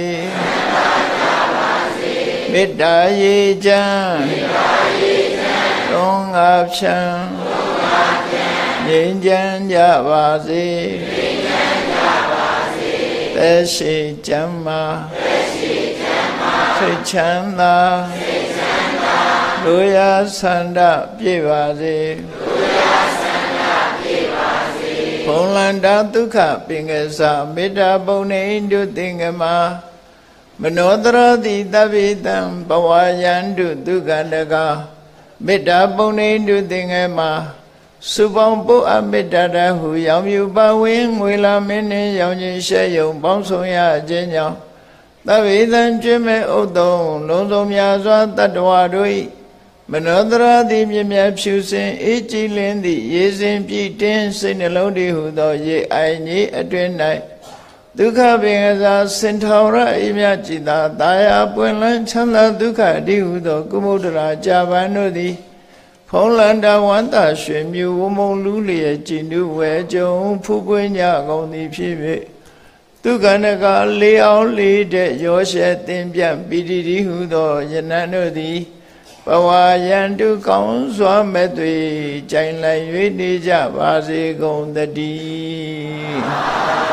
မေတ္တာရေချမ်းသုံးငါဖြံငြိမ်းချမ်းကြပါစေသက်ရှိချမ်းသာစိတ်ချမ်းသာလူရဆန္ဒပြည့်ပါစေဘုံလန္တာဒုက္ခပင်ကစားမေတ္တာပုံနေတုသင်္ကမမနောတရတိတပိတံဘဝယန္တုဒုက္ခတကမေတ္တာပုံနေတုသင်္ကမစုပေါင်းပုအမေတ္တာတဟုရောင်မြူပါဝင်ငွေလာမင်းနှင့်ရောင်ခြင်းရှဲယုံပေါင်းဆောင်ရခြင်းကြောင့်သဗ္ဗေသံကျွမ်းမဲ့ဥဒ္ဒုံလုံးစုံများစွာတတ္တဝါတို့၏မနောတရာတိမြင်မြတ်ဖြူစင်အေးကြည်လင်းသည့်ရေစင်ပြည့်တင်းစိတ်နှလုံးတည်ဟုသောရေအိုင်ကြီးအတွင်၌ဒုက္ခပင်ကစားစင်ထောင်ရအိမြကြည်သာတာယာပွင့်လန်းချမ်းသာဒုက္ခတည်ဟုသောကုမုဒ္ဒရာကြာပန်တို့သည်ဖုံးလန္တာဝန္တာရွှေမြူဝမုံလူလျက်ကြည်နုဝဲကြုံဖူးပွင့်ကြကုန်သည်ဖြစ်၍ဒုက္ခနကလေးအောင်လေးတဲ့ရောရှဲသင်ပြပီတိတိဟုသောယနံတို့သည်ဘဝယန္တုကောင်းစွာမဲ့တွေကြိုင်လိုက်၍နေကြပါစေကုန်တည်း